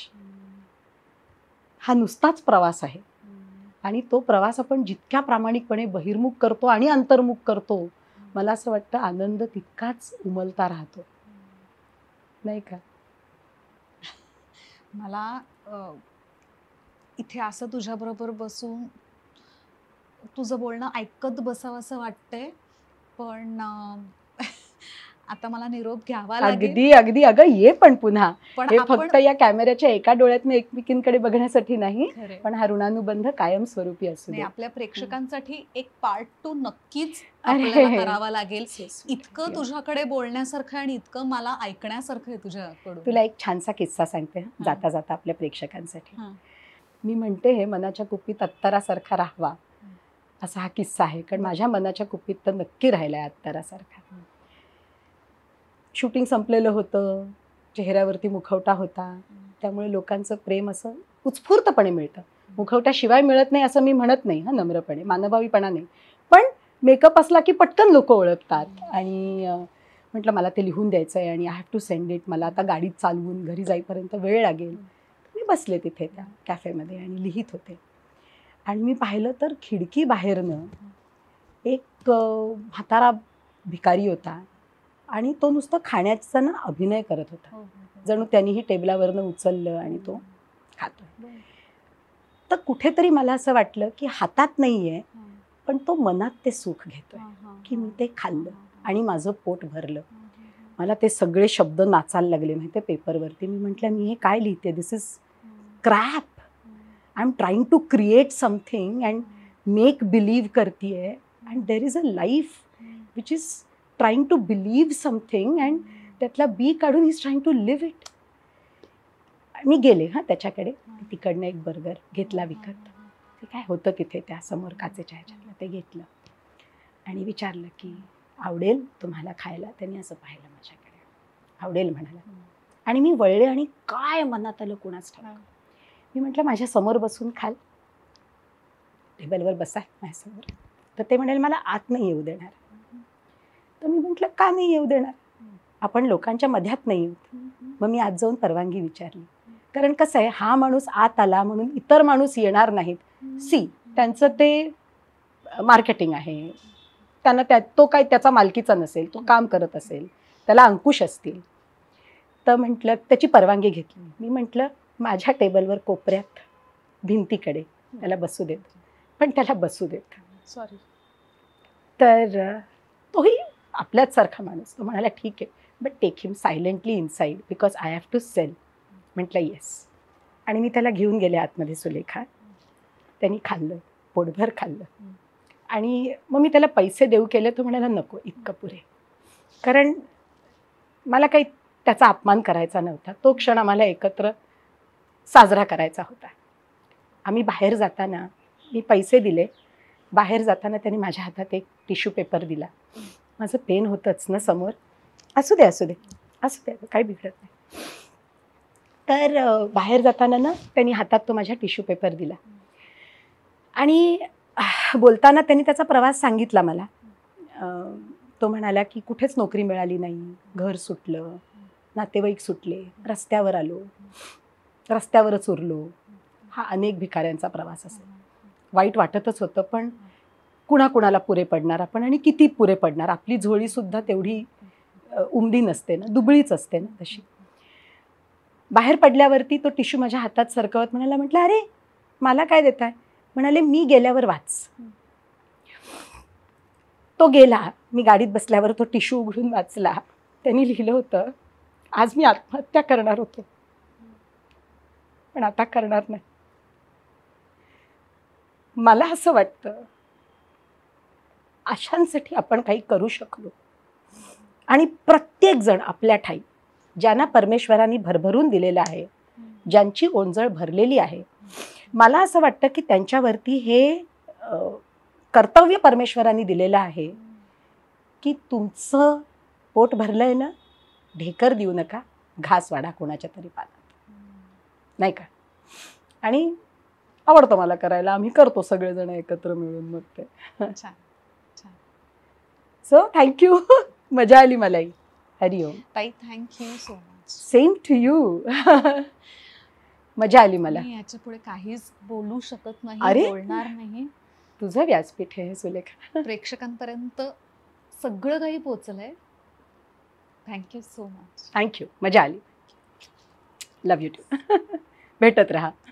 हा नुसताच प्रवास आहे आणि तो प्रवास आपण जितक्या प्रामाणिकपणे बहिर्मुख करतो आणि अंतर्मुख करतो, मला असं वाटतं आनंद तितकाच उमलता राहतो, नाही का? मला अ, इथे असं तुझ्याबरोबर बसून तुझं बोलणं ऐकत बसावं असं वाटतंय, पण अ, आता मला निरोप घ्यावा लागेल. अगदी अगदी अगं ये पण पुन्हा. पण हे आपण फक्त या कॅमेऱ्याच्या एका डोळ्यातनं एकमेकींकडे बघण्यासाठी नाही, खरंय. पण हा ऋणानुबंध कायमस्वरूपी असू नाही, दे. आपल्या प्रेक्षकांसाठी एक पार्ट टू नक्कीच अरे. आपल्याला करावा लागेल. So sweet. इतकं तुझ्याकडे बोलण्यासारखं आणि इतकं मला ऐकण्यासारखं आहे तुझ्याकडून. तुला एक छानसा किस्सा सांगते हं, हां. जाता जाता आपल्या प्रेक्षकांसाठी. हां. मी म्हणते हे मनाच्या कुप्पीत अत्तरासारखा राहावा, असा हा किस्सा आहे, कारण माझ्या मनाच्या कुप्पीत तर नक्की राहिलाय अत्तरासारखा. शूटिंग संपलेलं होतं, चेहऱ्यावरती मुखवटा होता, त्यामुळे लोकांचं प्रेम असं उत्स्फूर्तपणे मिळतं. मुखवट्याशिवाय मिळत नाही असं मी म्हणत नाही हा, नम्रपणे, मानभावीपणा नाही, पण मेकअप असला की पटकन लोक ओळखतात. आणि म्हटलं मला ते लिहून द्यायचं आहे आणि I have to send it, मला आता गाडीत चालवून घरी जाईपर्यंत वेळ लागेल. मी बसले तिथे त्या कॅफेमध्ये आणि लिहित होते, आणि मी पाहिलं तर खिडकी बाहेरनं एक म्हातारा भिकारी होता आणि तो नुसतं खाण्याचा ना अभिनय करत होता, जणू त्यांनीही टेबलावरनं उचललं आणि तो खातोय. तर कुठेतरी मला असं वाटलं की हातात नाहीये, पण तो मनात ते सुख घेतोय की मी ते खाल्लं आणि माझं पोट भरलं. मला ते सगळे शब्द नाचायला लागले माहिती आहे पेपरवरती. मी म्हटलं मी हे काय लिहिते, this is crap. I am trying to create something and make believe करतीये, and there is a life which is trying to believe something and त्यातला बी काढून is trying to live it. मी गेले हां त्याच्याकडे, तिकडनं एक बर्गर घेतला विकत. ते काय होतं तिथे त्या समोर काचेच्या ह्याच्यातलं, ते घेतलं आणि विचारलं की आवडेल तुम्हाला खायला. त्यांनी असं पाहिलं माझ्याकडे, आवडेल म्हणाला. आणि मी वळले आणि काय मनात आलं कुणाच ठाऊक. मी म्हटलं माझ्या समोर बसून खाल, टेबलवर बसा माझ्यासमोर. तर ते म्हणाले मला आत नाही येऊ देणार. तर मी म्हटलं का नाही येऊ देणार, आपण लोकांच्या मध्यात नाही येऊ. मग मी आत जाऊन परवानगी विचारली, कारण कसं आहे हा माणूस आत आला म्हणून इतर माणूस येणार नाहीत. सी त्यांचं ते मार्केटिंग आहे, त्यांना त्या तो काय त्याचा मालकीचा नसेल, तो काम करत असेल, त्याला अंकुश असतील. तर म्हटलं त्याची परवानगी घेतली. मी म्हटलं माझ्या टेबलवर कोपऱ्यात भिंतीकडे त्याला बसू देत, पण त्याला बसू देत. सॉरी. तर तोही आपल्याच सारखा माणूस, तो म्हणाला ठीक आहे, but take him silently inside because I have to sell. म्हटलं येस. आणि मी त्याला घेऊन गेले आतमध्ये सुलेखा. त्यांनी खाल्लं, पोटभर खाल्लं. आणि मग मी त्याला पैसे देऊ केले. तो म्हणाला नको, इतकं पुरे, कारण मला काही त्याचा अपमान करायचा नव्हता. तो क्षण आम्हाला एकत्र साजरा करायचा होता. आम्ही बाहेर जाताना मी पैसे दिले. बाहेर जाताना त्यांनी माझ्या हातात एक टिश्यू पेपर दिला. माझं पेन होतंच ना समोर, असू दे असू दे असू दे काही बिघडत नाही. तर बाहेर जाताना ना त्यांनी हातात तो माझ्या टिश्यू पेपर दिला आणि बोलताना त्यांनी त्याचा प्रवास सांगितला मला. तो म्हणाला की कुठेच नोकरी मिळाली नाही, घर सुटलं, नातेवाईक सुटले, रस्त्यावर आलो, रस्त्यावरच उरलो. हा अनेक भिकाऱ्यांचा प्रवास असेल. वाईट वाटतच होतं, पण कुणाकुणाला पुरे पडणार आपण आणि किती पुरे पडणार. आपली झोळीसुद्धा तेवढी उमदी नसते ना, दुबळीच असते ना तशी. बाहेर पडल्यावरती तो टिश्यू माझ्या हातात सरकवत म्हणाला, म्हटलं अरे मला काय देताय. म्हणाले मी गेल्यावर वाच. तो गेला. मी गाडीत बसल्यावर तो टिश्यू उघडून वाचला. त्यांनी लिहिलं होतं आज मी आत्महत्या करणार होतो, पण आता करणार नाही. मला असं वाटतं अशांसाठी आपण काही करू शकलो, आणि प्रत्येक जण आपल्या ठाई ज्यांना परमेश्वरांनी भरभरून दिलेलं आहे, ज्यांची ओंजळ भरलेली आहे, मला असं वाटतं की त्यांच्यावरती हे कर्तव्य परमेश्वरांनी दिलेलं आहे की तुमचं पोट भरलंय ना, ढेकर देऊ नका, घास वाढा कोणाच्या तरी पानात, नाही का? आणि आवडतं मला करायला, आम्ही करतो सगळेजण एकत्र मिळून मग ते. छान छान. सो थँक्यू, मजा आली मलाही. हरिओम. ताई thank you so much. Same to you. मजा आली मला. मी याच्या पुढे काहीच बोलू शकत नाही, अरे? बोलणार नाही. तुझं व्यासपीठ आहे सुलेखा. प्रेक्षकांपर्यंत सगळं काही पोचलंय. Thank you so much. थँक्यू, मजा आली. Love you too. भेटत राहा.